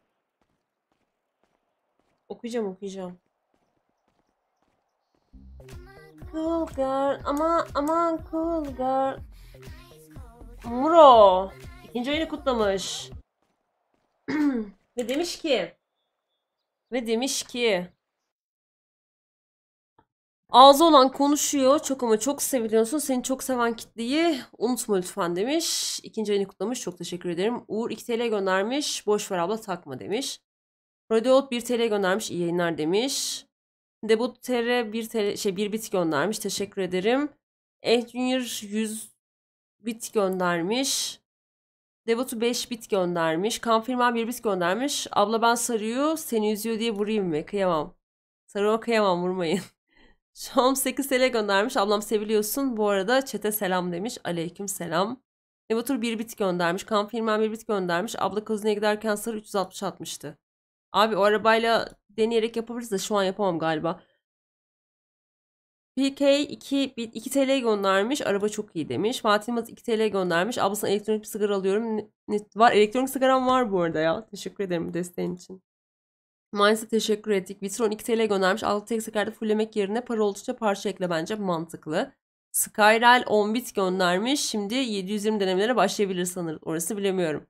Okuyacağım okuyacağım. Cool girl. Ama aman cool girl. Muro. İkinci oyunu kutlamış. Ve demiş ki ve demiş ki Ağzı olan konuşuyor. Çok ama çok seviliyorsun. Seni çok seven kitleyi unutma lütfen demiş. İkinci ayını kutlamış. Çok teşekkür ederim. Uğur iki T L göndermiş. Boş ver abla takma demiş. Rodeot bir T L göndermiş. İyi yayınlar demiş. Debut T R bir T L şey bir bit göndermiş. Teşekkür ederim. Eh Junior yüz bit göndermiş. Devotu beş bit göndermiş. Kanfirman bir bit göndermiş. Abla ben Sarı'yu seni üzüyor diye vurayım mı? Kıyamam. Sarı'ma kıyamam, vurmayın. Şom sekiz T L göndermiş. Ablam seviliyorsun. Bu arada çete selam demiş. Aleyküm selam. Devotur bir bit göndermiş. Kanfirman bir bit göndermiş. Abla Kozune'ye giderken Sarı üç yüz altmış atmıştı. Abi o arabayla deneyerek yapabiliriz de şu an yapamam galiba. P K iki, iki T L göndermiş. Araba çok iyi demiş. Fatih Yılmaz iki T L göndermiş. Ablasına elektronik bir sigara alıyorum. Ne, ne- var elektronik sigaram var bu arada ya. Teşekkür ederim desteğin için. Maalesef teşekkür ettik. Vitron iki T L göndermiş. altı tek sekerde fullemek yerine para oldukça parça ekle bence mantıklı. Skyral on bit göndermiş. Şimdi yedi yüz yirmi denemelere başlayabilir sanırım. Orası bilemiyorum.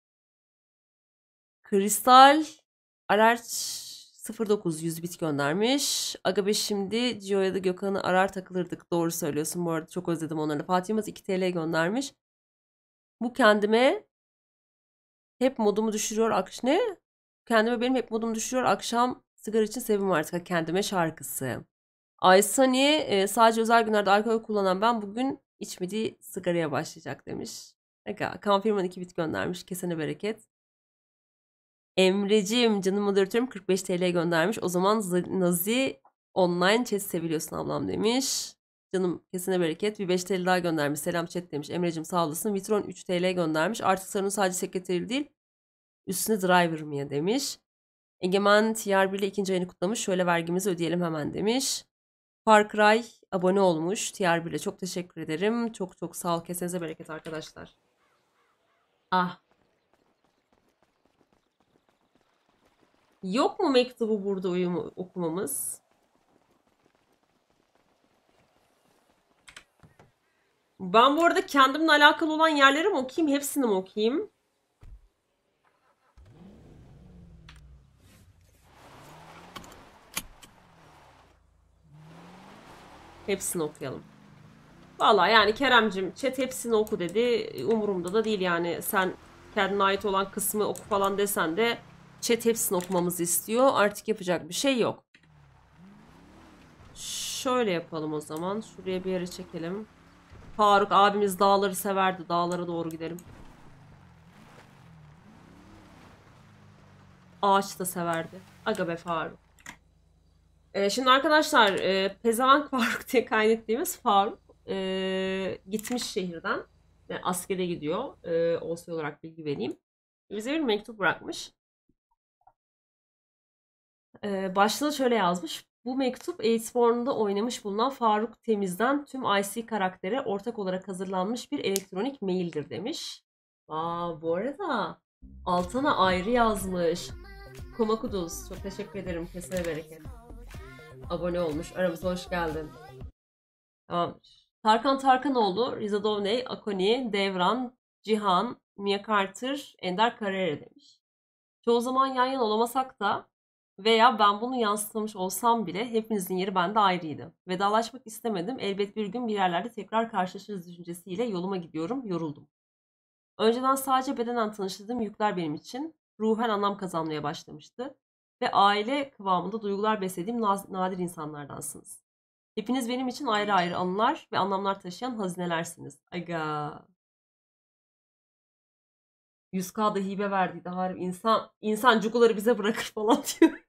Kristal Araç sıfır dokuz yüz bit göndermiş. Aga be şimdi Gio ya da Gökhan'ı arar takılırdık. Doğru söylüyorsun bu arada. Çok özledim onları. Fatih Yılmaz iki T L göndermiş. Bu kendime hep modumu düşürüyor. Akş ne? Kendime benim hep modumu düşürüyor. Akşam sigara için sevim artık. Kendime şarkısı. Aysani e, sadece özel günlerde alkol kullanan ben bugün içmediği sigaraya başlayacak demiş. Aga, Kanfirman iki bit göndermiş. Kesene bereket. Emre'cim canım moderatörüm kırk beş T L göndermiş. O zaman Z- Nazi online chat seviliyorsun ablam demiş. Canım kesine bereket. Bir beş T L daha göndermiş. Selam chat demiş. Emre'cim sağ olasın. Vitron üç T L göndermiş. Artık Sarı'nın sadece sekreteri değil. Üstüne driver mı demiş. Egemen T R bir ile ikinci ayını kutlamış. Şöyle vergimizi ödeyelim hemen demiş. Far Cry abone olmuş. T R bir ile çok teşekkür ederim. Çok çok sağ ol. Kesenize bereket arkadaşlar. Ah. Yok mu mektubu burada uyumu okumamız? Ben bu arada kendimle alakalı olan yerleri mi okuyayım? Hepsini mi okuyayım? Hepsini okuyalım. Vallahi yani Keremcim chat hepsini oku dedi. Umurumda da değil yani. Sen kendine ait olan kısmı oku falan desen de chat hepsini okumamızı istiyor. Artık yapacak bir şey yok. Şöyle yapalım o zaman. Şuraya bir yere çekelim. Faruk abimiz dağları severdi. Dağlara doğru gidelim. Ağaç da severdi. Aga be Faruk. Ee, şimdi arkadaşlar e, Pezevenk Faruk diye kaydettiğimiz Faruk e, gitmiş şehirden. Yani askere gidiyor. E, olsa olarak bilgi vereyim. Bize bir mektup bırakmış. E, başlığı şöyle yazmış. Bu mektup Aidsborne'da oynamış bulunan Faruk Temiz'den tüm I C karaktere ortak olarak hazırlanmış bir elektronik maildir demiş. Aa, bu arada altına ayrı yazmış. Komakuduz. Çok teşekkür ederim. Kesene bereket. Abone olmuş. Aramıza hoş geldin. Tamam. Tarkan Tarkanoğlu, Riza Dovney, Akoni, Devran, Cihan, Mia Carter, Ender Carrera demiş. Çoğu zaman yan yana olamasak da veya ben bunu yansıtmış olsam bile hepinizin yeri bende ayrıydı. Vedalaşmak istemedim. Elbet bir gün bir yerlerde tekrar karşılaşırız düşüncesiyle yoluma gidiyorum. Yoruldum. Önceden sadece bedenen tanıştırdığım yükler benim için ruhen anlam kazanmaya başlamıştı. Ve aile kıvamında duygular beslediğim nadir insanlardansınız. Hepiniz benim için ayrı ayrı anılar ve anlamlar taşıyan hazinelersiniz. Aga. yüz K'da hibe verdiydi. Harbi insan, insan cuguları bize bırakır falan diyor.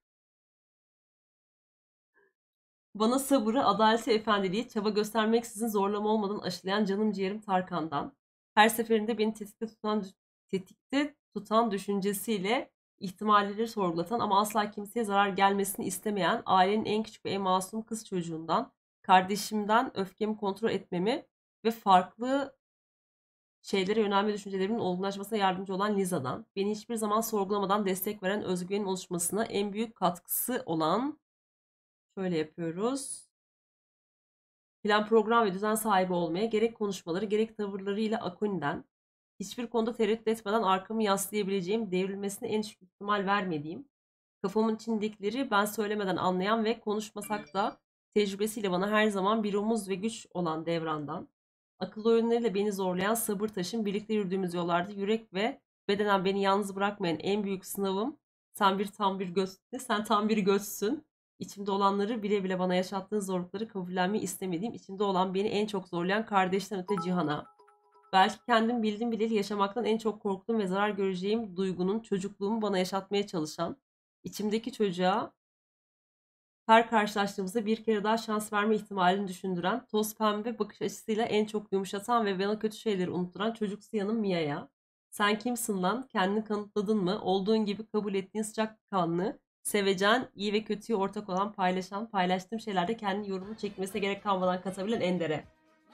Bana sabırı, adaleti, efendiliği, çaba göstermeksizin zorlama olmadan aşılayan canım ciğerim Tarkan'dan. Her seferinde beni tetikte tutan, tetikte tutan düşüncesiyle ihtimalleri sorgulatan ama asla kimseye zarar gelmesini istemeyen ailenin en küçük ve en masum kız çocuğundan, kardeşimden öfkemi kontrol etmemi ve farklı şeylere yönelme düşüncelerimin olgunlaşmasına yardımcı olan Liza'dan, beni hiçbir zaman sorgulamadan destek veren özgüvenin oluşmasına en büyük katkısı olan, şöyle yapıyoruz, plan, program ve düzen sahibi olmaya gerek konuşmaları gerek tavırlarıyla Akoni'den, hiçbir konuda tereddüt etmeden arkamı yaslayabileceğim, devrilmesine en düşük ihtimal vermediğim, kafamın içindekileri ben söylemeden anlayan ve konuşmasak da tecrübesiyle bana her zaman bir omuz ve güç olan Devran'dan, akıllı oyunlarıyla beni zorlayan sabır taşım, birlikte yürüdüğümüz yollarda yürek ve bedenen beni yalnız bırakmayan en büyük sınavım, sen bir tam bir göz, sen tam bir gözsün. İçimde olanları bile bile bana yaşattığın zorlukları kabullenmeyi istemediğim, içimde olan beni en çok zorlayan kardeşten öte cihana. Belki kendim bildim bileli yaşamaktan en çok korktuğum ve zarar göreceğim duygunun çocukluğumu bana yaşatmaya çalışan, içimdeki çocuğa her karşılaştığımızda bir kere daha şans verme ihtimalini düşündüren, toz pembe bakış açısıyla en çok yumuşatan ve bana kötü şeyleri unutturan çocuksu yanım Mia'ya. Sen kimsin lan? Kendini kanıtladın mı? Olduğun gibi kabul ettiğin sıcakkanlı, sevecen, iyi ve kötüyü ortak olan, paylaşan, paylaştığım şeylerde kendi yorumunu çekmesine gerek kalmadan katabilen Ender'e.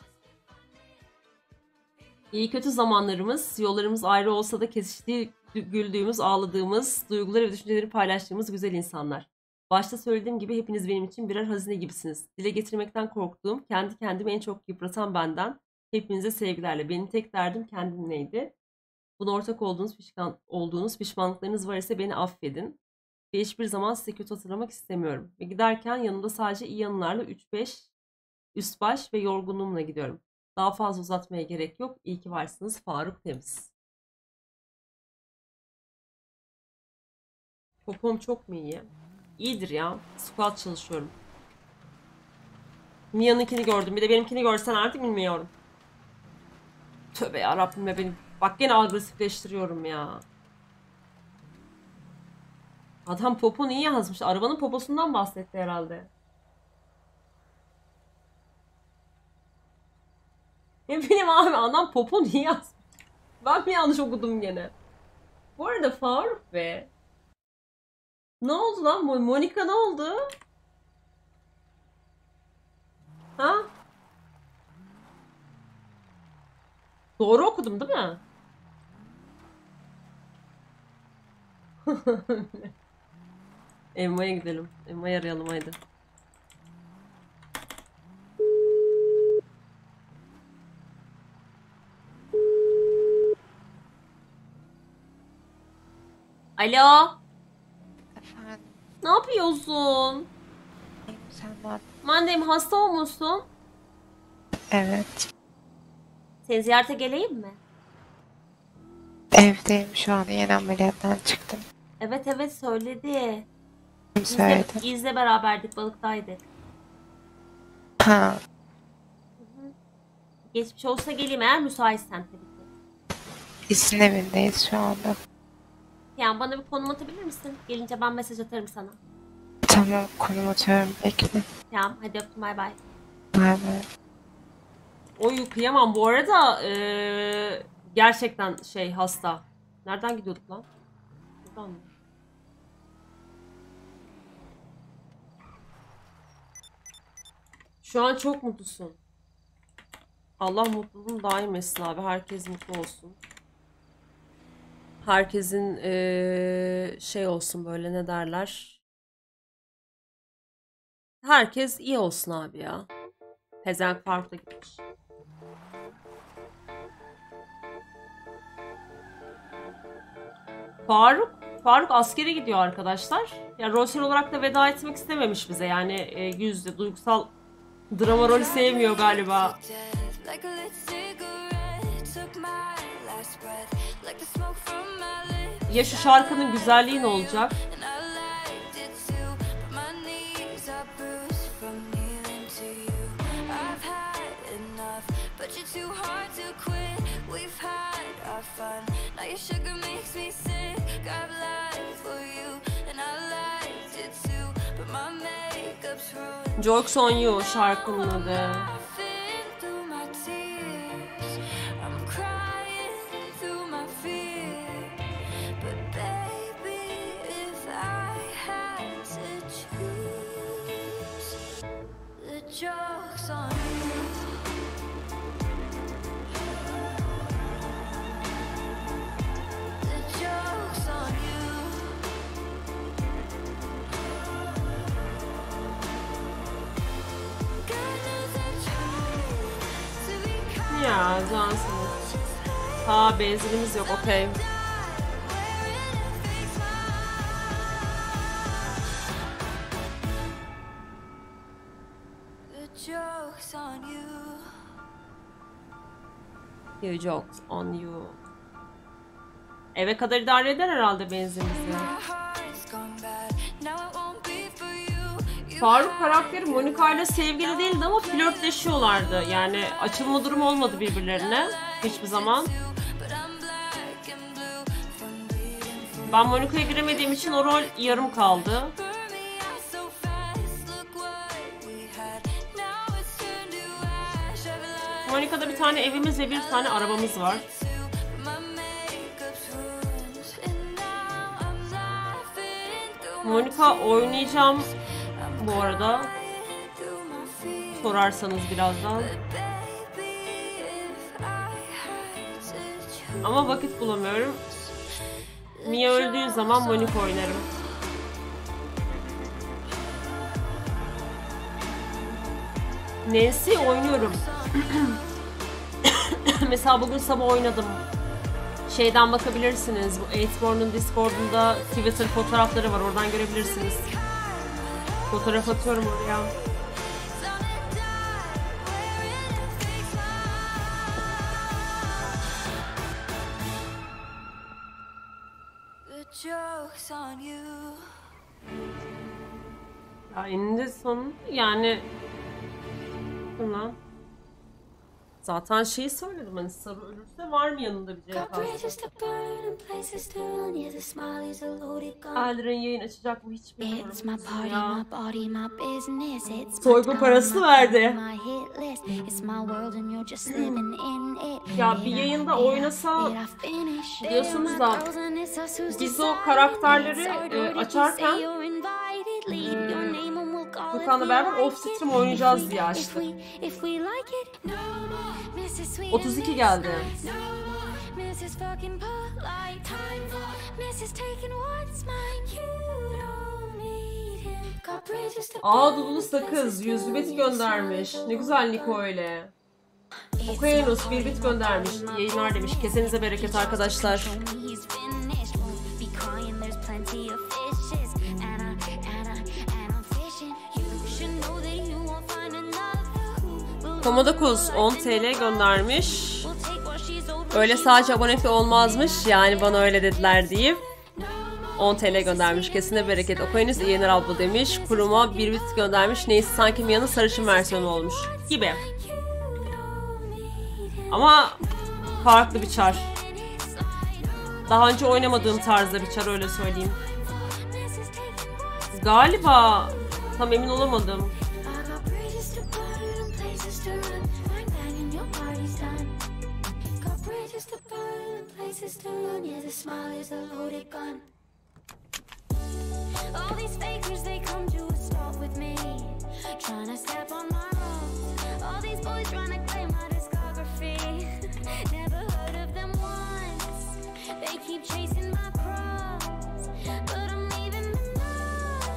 İyi kötü zamanlarımız, yollarımız ayrı olsa da kesiştiği, güldüğümüz, ağladığımız, duyguları ve düşünceleri paylaştığımız güzel insanlar. Başta söylediğim gibi hepiniz benim için birer hazine gibisiniz. Dile getirmekten korktuğum, kendi kendimi en çok yıpratan benden. Hepinize sevgilerle. Benim tek derdim kendimleydi. Buna ortak olduğunuz, pişman olduğunuz pişmanlıklarınız var ise beni affedin. Ve hiçbir zaman size kötü hatırlamak istemiyorum. Ve giderken yanımda sadece iyi anılarla üç beş üst baş ve yorgunluğumla gidiyorum. Daha fazla uzatmaya gerek yok. İyi ki varsınız Faruk Temiz. Popom çok mu iyi? İyidir ya. Squat çalışıyorum. Mia'nınkini gördüm. Bir de benimkini görsen artık bilmiyorum. Tövbe yarabbim be benim. Bak gene agresifleştiriyorum ya. Adam poponu iyi yazmış. Arabanın poposundan bahsetti herhalde. Ne bileyim abi, adam poponu iyi yazmış. Ben mi yanlış okudum gene? Bu arada Faruk be. Ne oldu lan? Monika ne oldu? Ha? Doğru okudum değil mi? Emma'ya gidelim. Emma'yı arayalım haydi. Alo. Efendim. Ne yapıyorsun? Sen Mandem hasta olmuşsun. Evet. Seni ziyarete geleyim mi? Evdeyim şu an. Yeni ameliyattan çıktım. Evet evet söyledi. Kim İzle, söyledi? İzle beraberdik, balıktaydık. Ha. Geçmiş olsa geleyim eğer müsaitsen tabii ki. İzin evindeyiz şu anda. Yani bana bir konum atabilir misin? Gelince ben mesaj atarım sana. Tamam, konum atıyorum, bekle. Tamam hadi öptüm, bay bay. Bay bay. Oy kıyamam bu arada, ee, gerçekten şey hasta. Nereden gidiyorduk lan? Buradan mı? Şu an çok mutlusun. Allah mutluluğunu daim etsin abi. Herkes mutlu olsun. Herkesin ee, şey olsun, böyle ne derler? Herkes iyi olsun abi ya. Pezenk Faruk da gitmiş. Faruk, Faruk askere gidiyor arkadaşlar. Ya rol olarak da veda etmek istememiş bize. Yani e, yüzde duygusal drama rolü sevmiyor galiba. Ya şu şarkının güzelliği ne olacak? Jokes on You şarkının adı. Jokes on you. The jokes on you. Ya cansınız. Ha benzinimiz yok, okey. joke's on you. The jokes on you. Eve kadar idare eder herhalde benzinimizi. My heart's gone bad. Now it won't be for you. Faruk karakteri Monica ile sevgili değildi ama flörtleşiyorlardı. Yani açılma durumu olmadı birbirlerine hiçbir zaman. Ben Monica'ya giremediğim için o rol yarım kaldı. Monica'da bir tane evimiz ve bir tane arabamız var. Monica oynayacağım bu arada. Sorarsanız birazdan. Ama vakit bulamıyorum. Mia öldüğü zaman Monica oynarım. Nancy oynuyorum. Mesela bugün sabah oynadım. Şeyden bakabilirsiniz. Bu Eightborn'un Discord'unda Twitter fotoğrafları var. Oradan görebilirsiniz. Fotoğraf atıyorum oraya. Joke's on you. Ya eninde son yani lan. Zaten şeyi söyledim hani Saru ölürse var mı yanında bir cevap? Aldrin yayın açacak mı hiç bilmiyorum ya. Soygun parası verdi. Ya bir yayında oynasa diyorsunuz da biz o karakterleri e, açarken Furkan'la beraber off-stream oynayacağız diye açtık. otuz iki geldi. Aa Dudulu Sakız yüz bit göndermiş. Ne güzel Niko öyle. Okyanus bir bit göndermiş. Yayınlar demiş. Kesenize bereket arkadaşlar. Komodokuz on TL göndermiş. Öyle sadece abonelikle olmazmış. Yani bana öyle dediler deyip on TL göndermiş. Kesine bereket. Okyanus iyi yayınlar abla demiş. Kuruma bir bit göndermiş. Neyse sanki Mia'nın sarışın versiyonu olmuş. Gibi. Ama farklı bir çar. Daha önce oynamadığım tarzda bir çar öyle söyleyeyim. Galiba tam emin olamadım. All these fakers, they come to a stop with me, trying to step on my road. All these boys trying to claim my discography. Never heard of them once. They keep chasing my cross, but I'm leaving them now.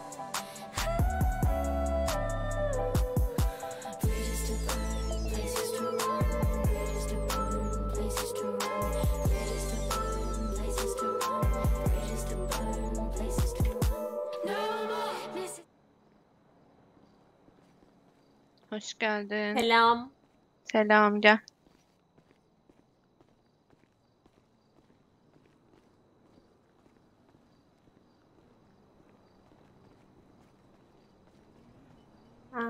Places to burn, places to run, places to burn, places to run, places to burn, places to run, places to burn, places to run. Hoş geldin. Selam. Selam gel. Ha.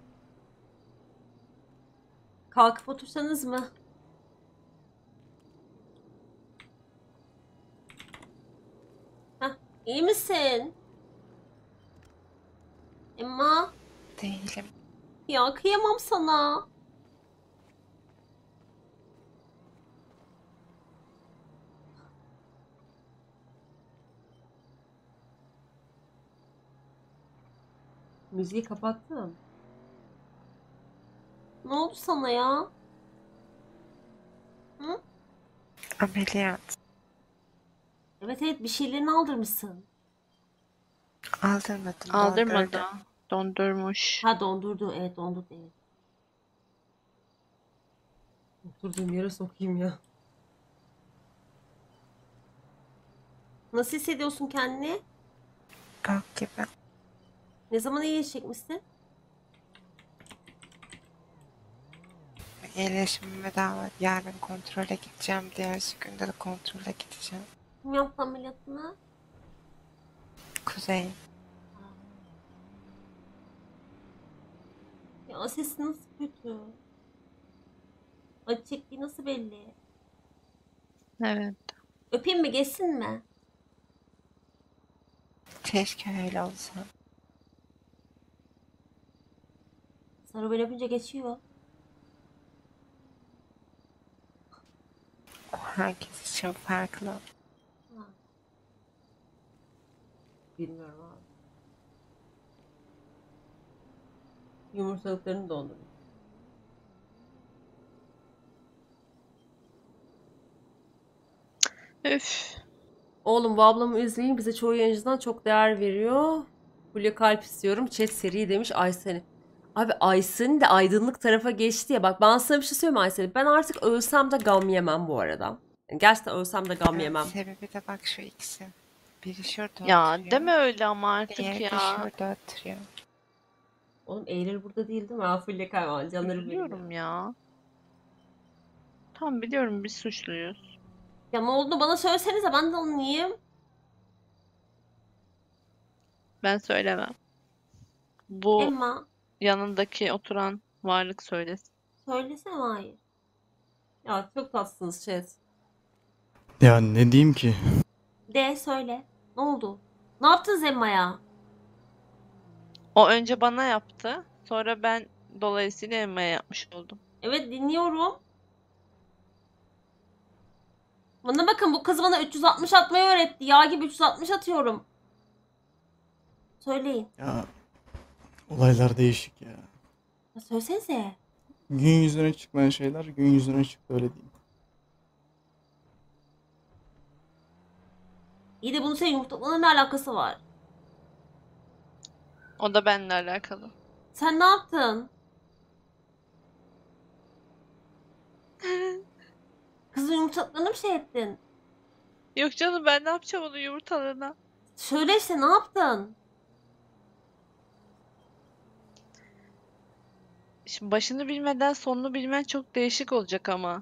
Kalkıp otursanız mı? Hah, iyi misin? Emma? Değilim. Ya kıyamam sana. Müziği kapattım. Ne oldu sana ya? Hı? Ameliyat. Evet evet bir şeylerini aldırmışsın. Aldırmadım. Aldırmadı. dondurdum. Dondurmuş. Ha dondurdu evet dondurdu evet. Oturduğum yere sokayım ya. Nasıl hissediyorsun kendini? Bok gibi. Ne zaman iyileşecekmişsin? iyileşmeme daha var. Yarın kontrole gideceğim. Diğer günde de kontrole gideceğim. Kim yaptı ameliyatını? Kuzey. Ya sesi nasıl kötü? Acı çektiği nasıl belli? Evet. Öpeyim mi, geçsin mi? Keşke öyle olsa. Sarı böyle yapınca geçiyor. O herkes için farklı. Ha. Bilmiyorum abi. Yumurtalıklarını dondurun. Üf. Oğlum bu ablamı üzmeyin, bize çoğu yayıncıdan çok değer veriyor. Fulya kalp istiyorum. Chat seri demiş Aysen'i. Abi Aysen de aydınlık tarafa geçti ya. Bak ben sana bir şey söyleyeyim Aysen. Ben artık ölsem de gam yemem bu arada. Yani gerçekten ölsem de gam Ya, yemem. sebebi de bak şu ikisi. Biri şurada Ya oturuyor. deme öyle ama artık Diğeri de ya. şurada oturuyor. Oğlum Eylül burada değil değil mi? Ha, Fulya Kayman canları benim. Biliyorum ya. Tamam biliyorum biz suçluyuz. Ya ne oldu bana söylesenize, ben de anlayayım. Ben söylemem. Bu Emma yanındaki oturan varlık söylesin. söylesene, hayır. Ya çok tatlısınız chat. Ya ne diyeyim ki? De söyle. Ne oldu? Ne yaptınız Emma'ya? O önce bana yaptı. Sonra ben dolayısıyla Emma'ya yapmış oldum. Evet dinliyorum. Bana bakın, bu kız bana üç yüz altmış atmayı öğretti. Yağ gibi üç yüz altmış atıyorum. Söyleyin. Ya olaylar değişik ya. Ya söylesenize. Gün yüzüne çıkmayan şeyler gün yüzüne çıktı, öyle diyeyim. İyi de bunun senin yumurtalarla ne alakası var? O da benimle alakalı. Sen ne yaptın? Kızın yumurtalarına bir şey ettin. Yok canım ben ne yapacağım onun yumurtalarına? Söyle işte, ne yaptın? Şimdi başını bilmeden sonunu bilmen çok değişik olacak ama.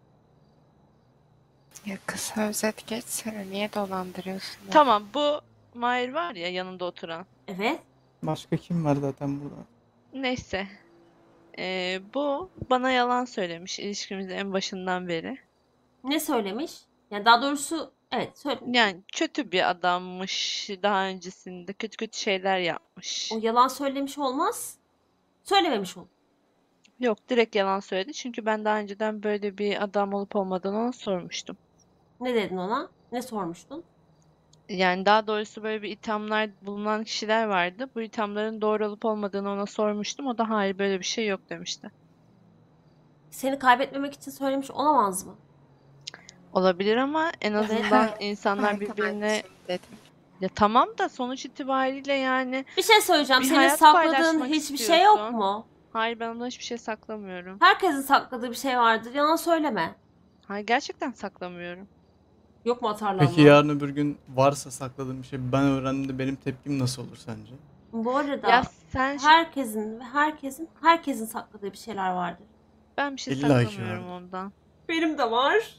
Ya kısa özet geçsene. Niye dolandırıyorsun? ya? Tamam bu Mahir var ya yanında oturan. Evet. Başka kim var zaten burada? Neyse. Ee, bu bana yalan söylemiş ilişkimizin en başından beri. Ne söylemiş? Yani daha doğrusu evet söyle. Yani kötü bir adammış. Daha öncesinde kötü kötü şeyler yapmış. O yalan söylemiş olmaz. Söylememiş ol. Yok direkt yalan söyledi. Çünkü ben daha önceden böyle bir adam olup olmadığını ona sormuştum. Ne dedin ona? Ne sormuştun? Yani daha doğrusu böyle bir ithamlar bulunan kişiler vardı. Bu ithamların doğru olup olmadığını ona sormuştum. O da hayır böyle bir şey yok demişti. Seni kaybetmemek için söylemiş olamaz mı? Olabilir ama en azından Evet. insanlar Ben de birbirine aynısını dedim. ya tamam da sonuç itibariyle yani Bir şey söyleyeceğim. bir Senin hayat sakladığın paylaşmak hiçbir şey yok istiyorsun. mu? Hayır ben ondan hiçbir şey saklamıyorum. Herkesin sakladığı bir şey vardır. Yalan söyleme. Hayır gerçekten saklamıyorum. Yok mu atarlanma? Peki yarın öbür gün varsa sakladığım bir şey ben öğrendiğimde benim tepkim nasıl olur sence? Bu arada Ya sen şi- herkesin ve herkesin herkesin sakladığı bir şeyler vardır. ben bir şey İlla ki saklamıyorum vardır. ondan. Benim de var.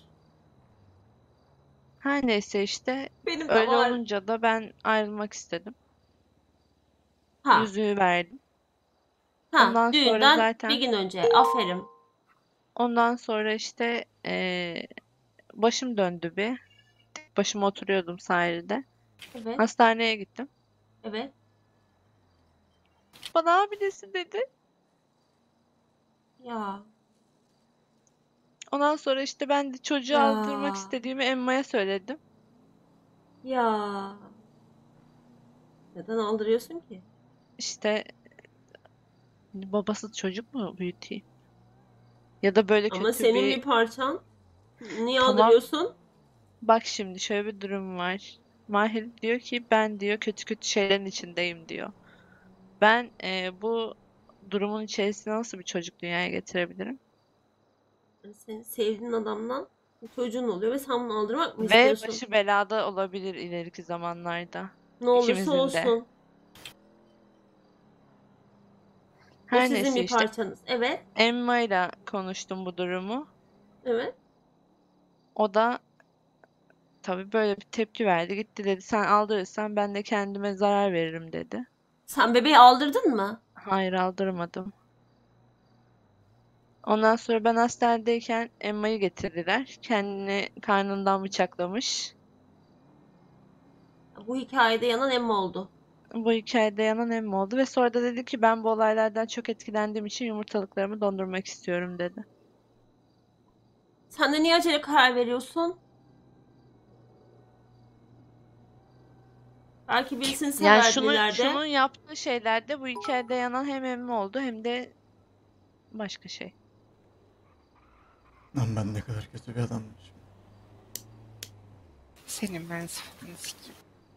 Her neyse işte Benim de öyle var. olunca da ben ayrılmak istedim. Ha, Yüzüğü verdim. ha, Ondan sonra düğünden zaten bir gün önce. Aferin. ondan sonra işte eee, başım döndü bir. Tek başıma oturuyordum sahilde. Evet, Hastaneye gittim. evet. Bana hamilesi dedi. Ya, Ondan sonra işte ben de çocuğu ya, aldırmak istediğimi Emma'ya söyledim. ya. Neden aldırıyorsun ki? İşte babası çocuk mu büyüteyim? Ya da böyle Ama kötü senin bir... bir parçan. Niye Tamam. aldırıyorsun? Bak şimdi şöyle bir durum var. Mahir diyor ki ben diyor kötü kötü şeylerin içindeyim diyor. Ben eee, bu durumun içerisine nasıl bir çocuk dünyaya getirebilirim? Yani senin sevdiğin adamdan bir çocuğun oluyor ve sen bunu aldırmak mı Ve istiyorsun? başı belada olabilir ileriki zamanlarda. Ne olursa İkimizin de. olsun. O Her sizin neyse bir işte. parçanız. Evet. Emma'yla konuştum bu durumu. Evet. O da tabii böyle bir tepki verdi. Gitti dedi sen aldırırsan ben de kendime zarar veririm dedi. Sen bebeği aldırdın mı? Hayır aldırmadım. Ondan sonra ben hastanedeyken Emma'yı getirdiler. Kendini karnından bıçaklamış. Bu hikayede yanan Emma oldu. Bu hikayede yanan Emma oldu ve sonra da dedi ki ben bu olaylardan çok etkilendiğim için yumurtalıklarımı dondurmak istiyorum dedi. Sen de niye acele karar veriyorsun? Belki birisini Yani severdi şunu, ileride. şunun yaptığı şeylerde bu hikayede yanan hem Emma oldu hem de başka şey. Lan ben ne kadar kötü bir adammışım. Senin ben sıfatını sikeyim.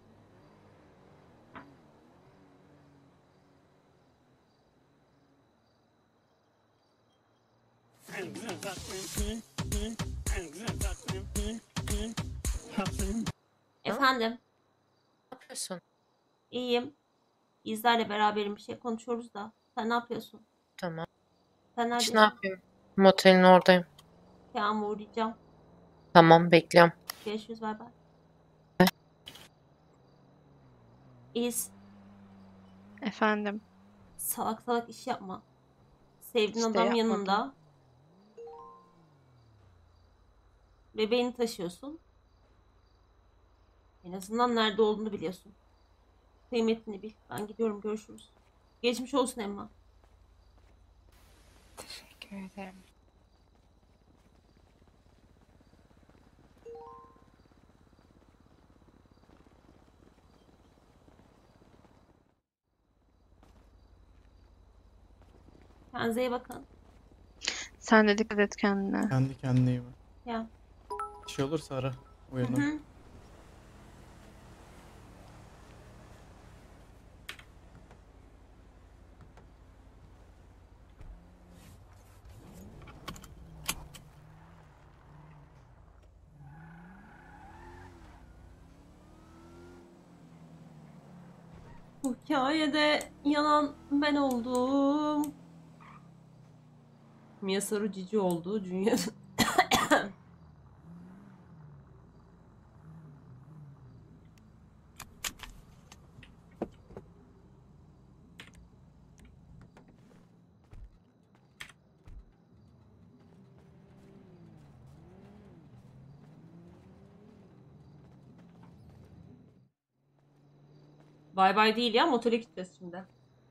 Efendim. Ne yapıyorsun? İyiyim. İzlerle beraberim, bir şey konuşuyoruz da. Sen ne yapıyorsun? Tamam. Sen İşte neredesin? ne yapayım? Motelin oradayım. Yağmur uğrayacağım. Tamam bekliyorum. Görüşürüz, bay bay. İz. Efendim. Salak salak iş yapma. Sevdiğin İşte adam yapmadım. yanında. Bebeğini taşıyorsun. En azından nerede olduğunu biliyorsun. Kıymetini bil. Ben gidiyorum, görüşürüz. Geçmiş olsun Emma. Teşekkür ederim. Kendinize iyi bakın. Sen de dikkat et kendine. Kendi kendine iyi bak. Ya. Bir şey olursa ara. Hı Uyanır. hı. Bu hikayede yanan ben oldum. Miyasaru cici oldu. Dünya... Bay bay değil ya, motora gideceğiz şimdi.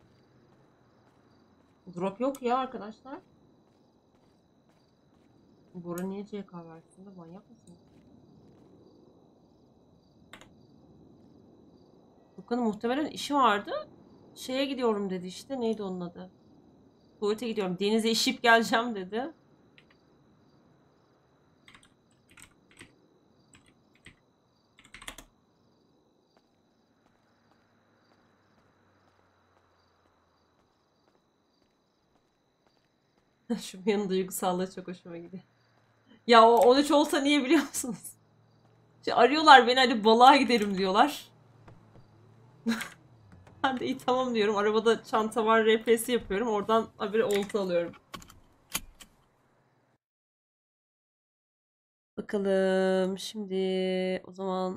Drop yok ya arkadaşlar. Bora niye C K versiyonda, manyak mısın? Furkan'ın muhtemelen işi vardı. Şeye gidiyorum dedi işte, neydi onun adı? Tuvalete gidiyorum, denize işip geleceğim dedi. Şu yanın duygusallığı çok hoşuma gidiyor. Ya o on üç olsa niye biliyor musunuz? İşte arıyorlar beni, hadi balığa gidelim diyorlar. Ben de iyi tamam diyorum. Arabada çanta var, represi yapıyorum. Oradan habire olta alıyorum. Bakalım şimdi o zaman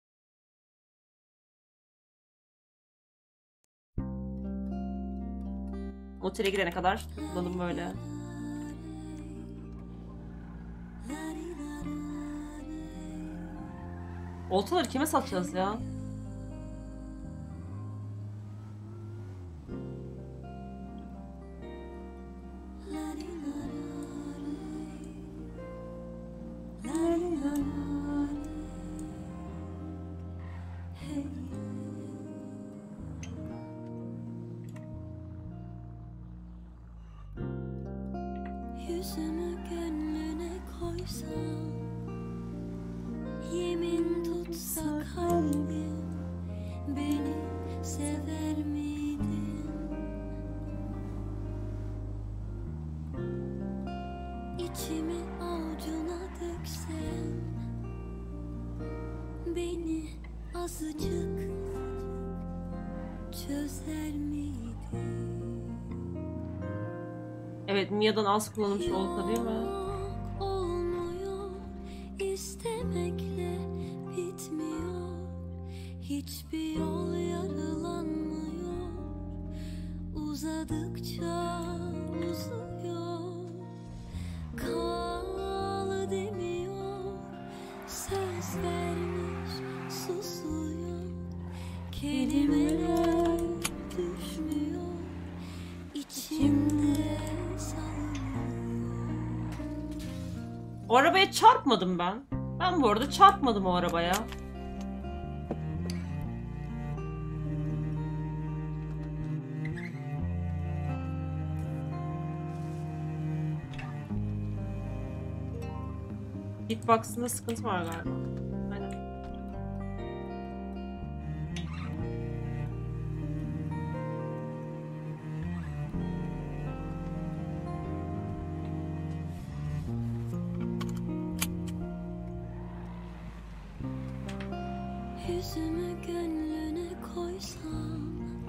otele gidene kadar takılalım böyle. Oltaları kime satacağız ya? Yüzümü gönlüne koysam, yemin tutsa kalbim, beni sever miydin? İçimi avucuna döksem, beni azıcık çözer miydin? Evet, Mia'dan az kullanılmış oldu değil mi? Olmuyor, istemekle bitmiyor. Hiçbir yol yarılanmıyor. Uzadıkça uzuyor. Kal demiyor. Söz vermiş susuyor. Kelimeler düşmüyor. İçimde O arabaya çarpmadım ben. Ben bu arada çarpmadım o arabaya. Hitbox'ında sıkıntı var galiba. Aynen. yüzümü gönlüne koysam,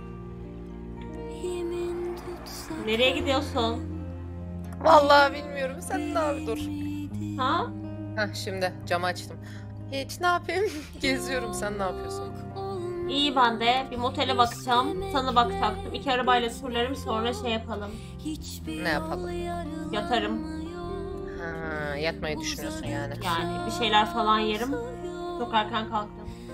yemin tutsam. Nereye gidiyorsun? Vallahi bilmiyorum. Sen ne abi dur. Ha? Heh, şimdi camı açtım. Hiç ne yapayım? Geziyorum. Sen ne yapıyorsun? İyi ben de. Bir motele bakacağım. Sana bakacaktım. İki arabayla turlarım sonra şey yapalım. Ne yapalım? Yatarım. Ha, yatmayı düşünüyorsun yani. Yani bir şeyler falan yerim. Çok erken kalktım.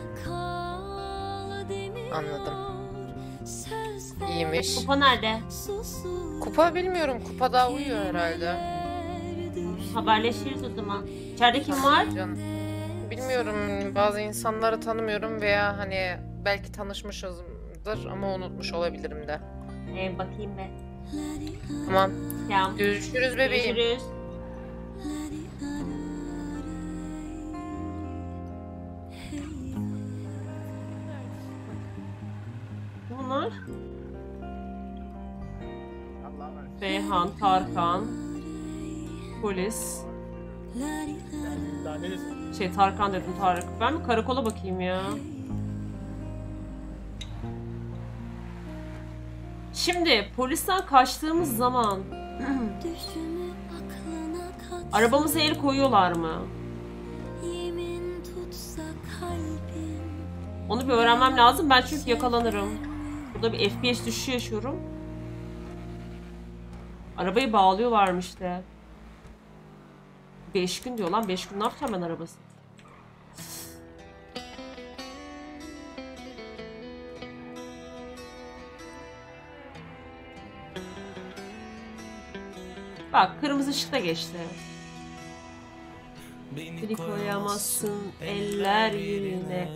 Anladım. İyiymiş. Kupa nerede? Kupa bilmiyorum. Kupa daha uyuyor herhalde. Haberleşiriz o zaman. İçeride kim var? Canım. Bilmiyorum. Bazı insanları tanımıyorum veya hani belki tanışmışızdır ama unutmuş olabilirim de. Ee, bakayım be. Tamam. Tamam. Görüşürüz bebeğim. Görüşürüz. Bunlar? Beyhan, Tarkan, polis. Şey Tarkan dedim Tarık. Ben bir karakola bakayım ya. Şimdi polisten kaçtığımız zaman arabamıza el koyuyorlar mı? Onu bir öğrenmem lazım. Ben çünkü yakalanırım. Burada bir F P S düşüşü yaşıyorum. Arabayı bağlıyorlarmış de. beş gün diyor lan. beş gün ne yapacağım ben arabası? Bak kırmızı ışıkta geçti. Beni koyamazsın eller yerine.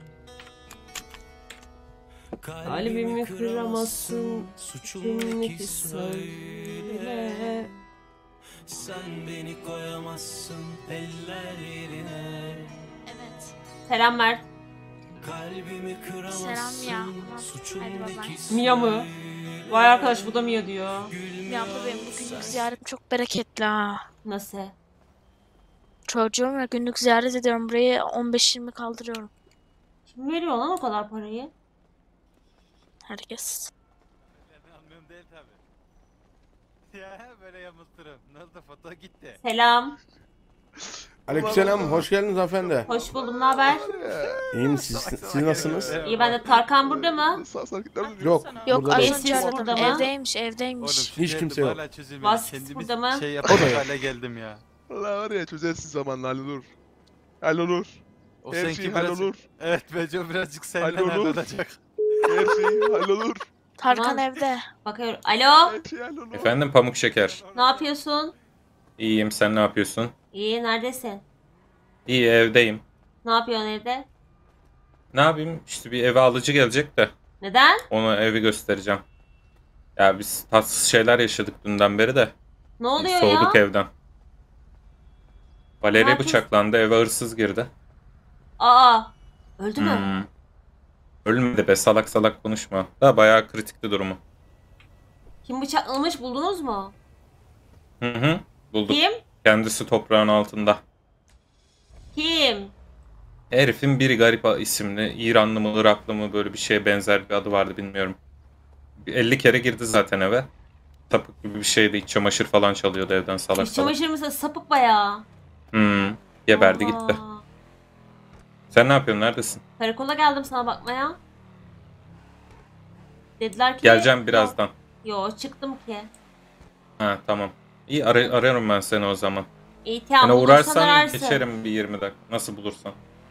Kalbimi kıramazsın suçum ki söyle. Sen beni koyamazsın eller yerine. Evet. Selam Mert. Kalbimi kıramazsın. Selam ya. Hadi baba. Mia mı? Vay arkadaş bu da Mia diyor. Ya abla benim bugünlük ziyaretim çok bereketli ha. Nasıl? Çocuğum ve günlük ziyaret ediyorum. Burayı on beş yirmi kaldırıyorum. Kim veriyor lan o kadar parayı? Herkes. Anlıyorum değil tabi. Ya böyle yamulturum. Ne oldu foto gitti. Selam. Aleykümselam, hoş geldiniz efendi. Hoş buldum, ne haber? İyiyim, siz, siz nasılsınız? İyi ben de. Tarkan burada mı? Yok, Yok burada az değil. önce Vasıf aradım. burada mı? Evdeymiş evdeymiş. Hiç kimse yok. Vasıf burada mı? Şey O da yapacak yok. hale geldim ya. Valla var ya çözersin zamanla hallolur. Hallolur. O Her seninki şey biraz- hallolur. Evet Beco birazcık senden Hallolur. hallolacak. Her şey hallolur. Tarkan Tamam. evde. Bakıyorum. Alo. Her şey hallolur. Efendim Pamuk Şeker. Ne yapıyorsun? İyiyim, sen ne yapıyorsun? İyi, neredesin? İyi, evdeyim. Ne yapıyorsun evde? Ne yapayım? İşte bir eve alıcı gelecek de Neden? ona evi göstereceğim. Ya biz tatsız şeyler yaşadık dünden beri de. Ne oluyor Soğuduk ya? evden. Ne Valeri yapıyorsun? bıçaklandı, eve hırsız girdi. Aa. Öldü mü? Hmm. Ölmedi be, salak salak konuşma. Da bayağı kritikti durumu. Kim bıçaklamış, buldunuz mu? Hı hı, bulduk. Kim? Kendisi toprağın altında. Kim? Herifin biri garip isimli, İranlı mı, Iraklı mı böyle bir şeye benzer bir adı vardı bilmiyorum. elli kere girdi zaten eve. Sapık gibi bir şeydi. İç çamaşır falan çalıyordu evden salak İç salak. çamaşır mısın? Sapık bayağı. Hmm. Geberdi Allah. gitti. Sen ne yapıyorsun? Neredesin? Karakola geldim sana bakmaya. Dediler ki... Geleceğim birazdan. Yo çıktım ki. Ha tamam. İyi ar- ararım ben seni o zaman. İyi tamam. Yani bulursan uğrarsan ararsın. geçerim bir yirmi dakika. Nasıl bulursan.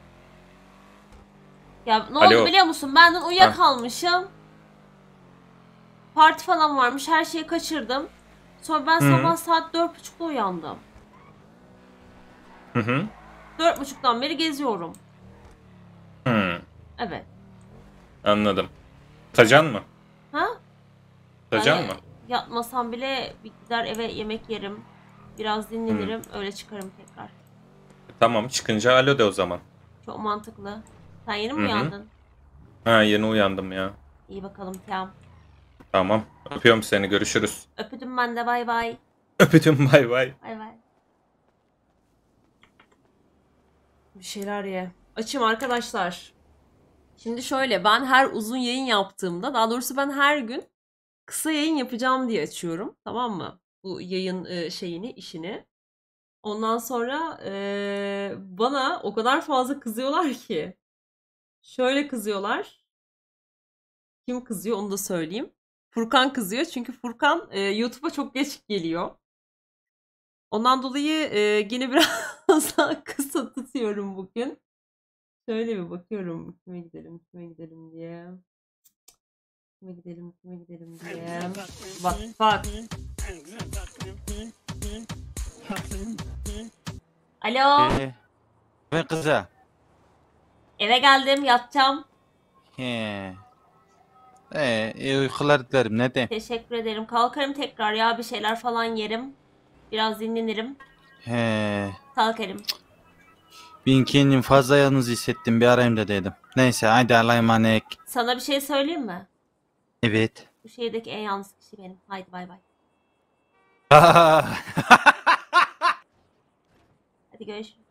Ya ne Alo. oldu biliyor musun? Benden uyuyakalmışım. Parti falan varmış. Her şeyi kaçırdım. Sonra ben Hı. sabah saat dört buçukta uyandım. Hı hı. Dört buçuktan beri geziyorum. Hı. Evet. Anladım. Tacan mı? Ha? Tacan Yani mı? Yatmasam bile bir gider eve yemek yerim. Biraz dinlenirim. Öyle çıkarım tekrar. Tamam çıkınca alo de o zaman. Çok mantıklı. Sen yeni mi Hı hı. uyandın? Ha yeni uyandım ya. İyi bakalım tamam. Tamam. Öpüyorum seni. Görüşürüz. Öpüdüm ben de bay bay. Öpüyorum bay bay. Bay bay. Bir şeyler ye. Açım arkadaşlar. Şimdi şöyle ben her uzun yayın yaptığımda daha doğrusu ben her gün kısa yayın yapacağım diye açıyorum. Tamam mı? Bu yayın e, şeyini, işini. Ondan sonra e, bana o kadar fazla kızıyorlar ki. Şöyle kızıyorlar. Kim kızıyor onu da söyleyeyim. Furkan kızıyor çünkü Furkan e, YouTube'a çok geç geliyor. Ondan dolayı e, yine biraz daha kısa tutuyorum bugün. Şöyle bir bakıyorum kime gidelim kime gidelim diye. Kime gidelim kime gidelim diye. Bak bak. Alo. Ee, ben kıza. Eve geldim yatacağım. He. Ee, iyi uykular dilerim. Ne de? Teşekkür ederim. Kalkarım tekrar ya bir şeyler falan yerim. Biraz dinlenirim. He. Kalkarım. Ben kendimi fazla yalnız hissettim. Bir arayayım da dedim. Neyse haydi Allah'a emanet. Sana bir şey söyleyeyim mi? Evet. Bu şehirdeki en yalnız kişi benim. Haydi bay bay. Hadi görüşürüz.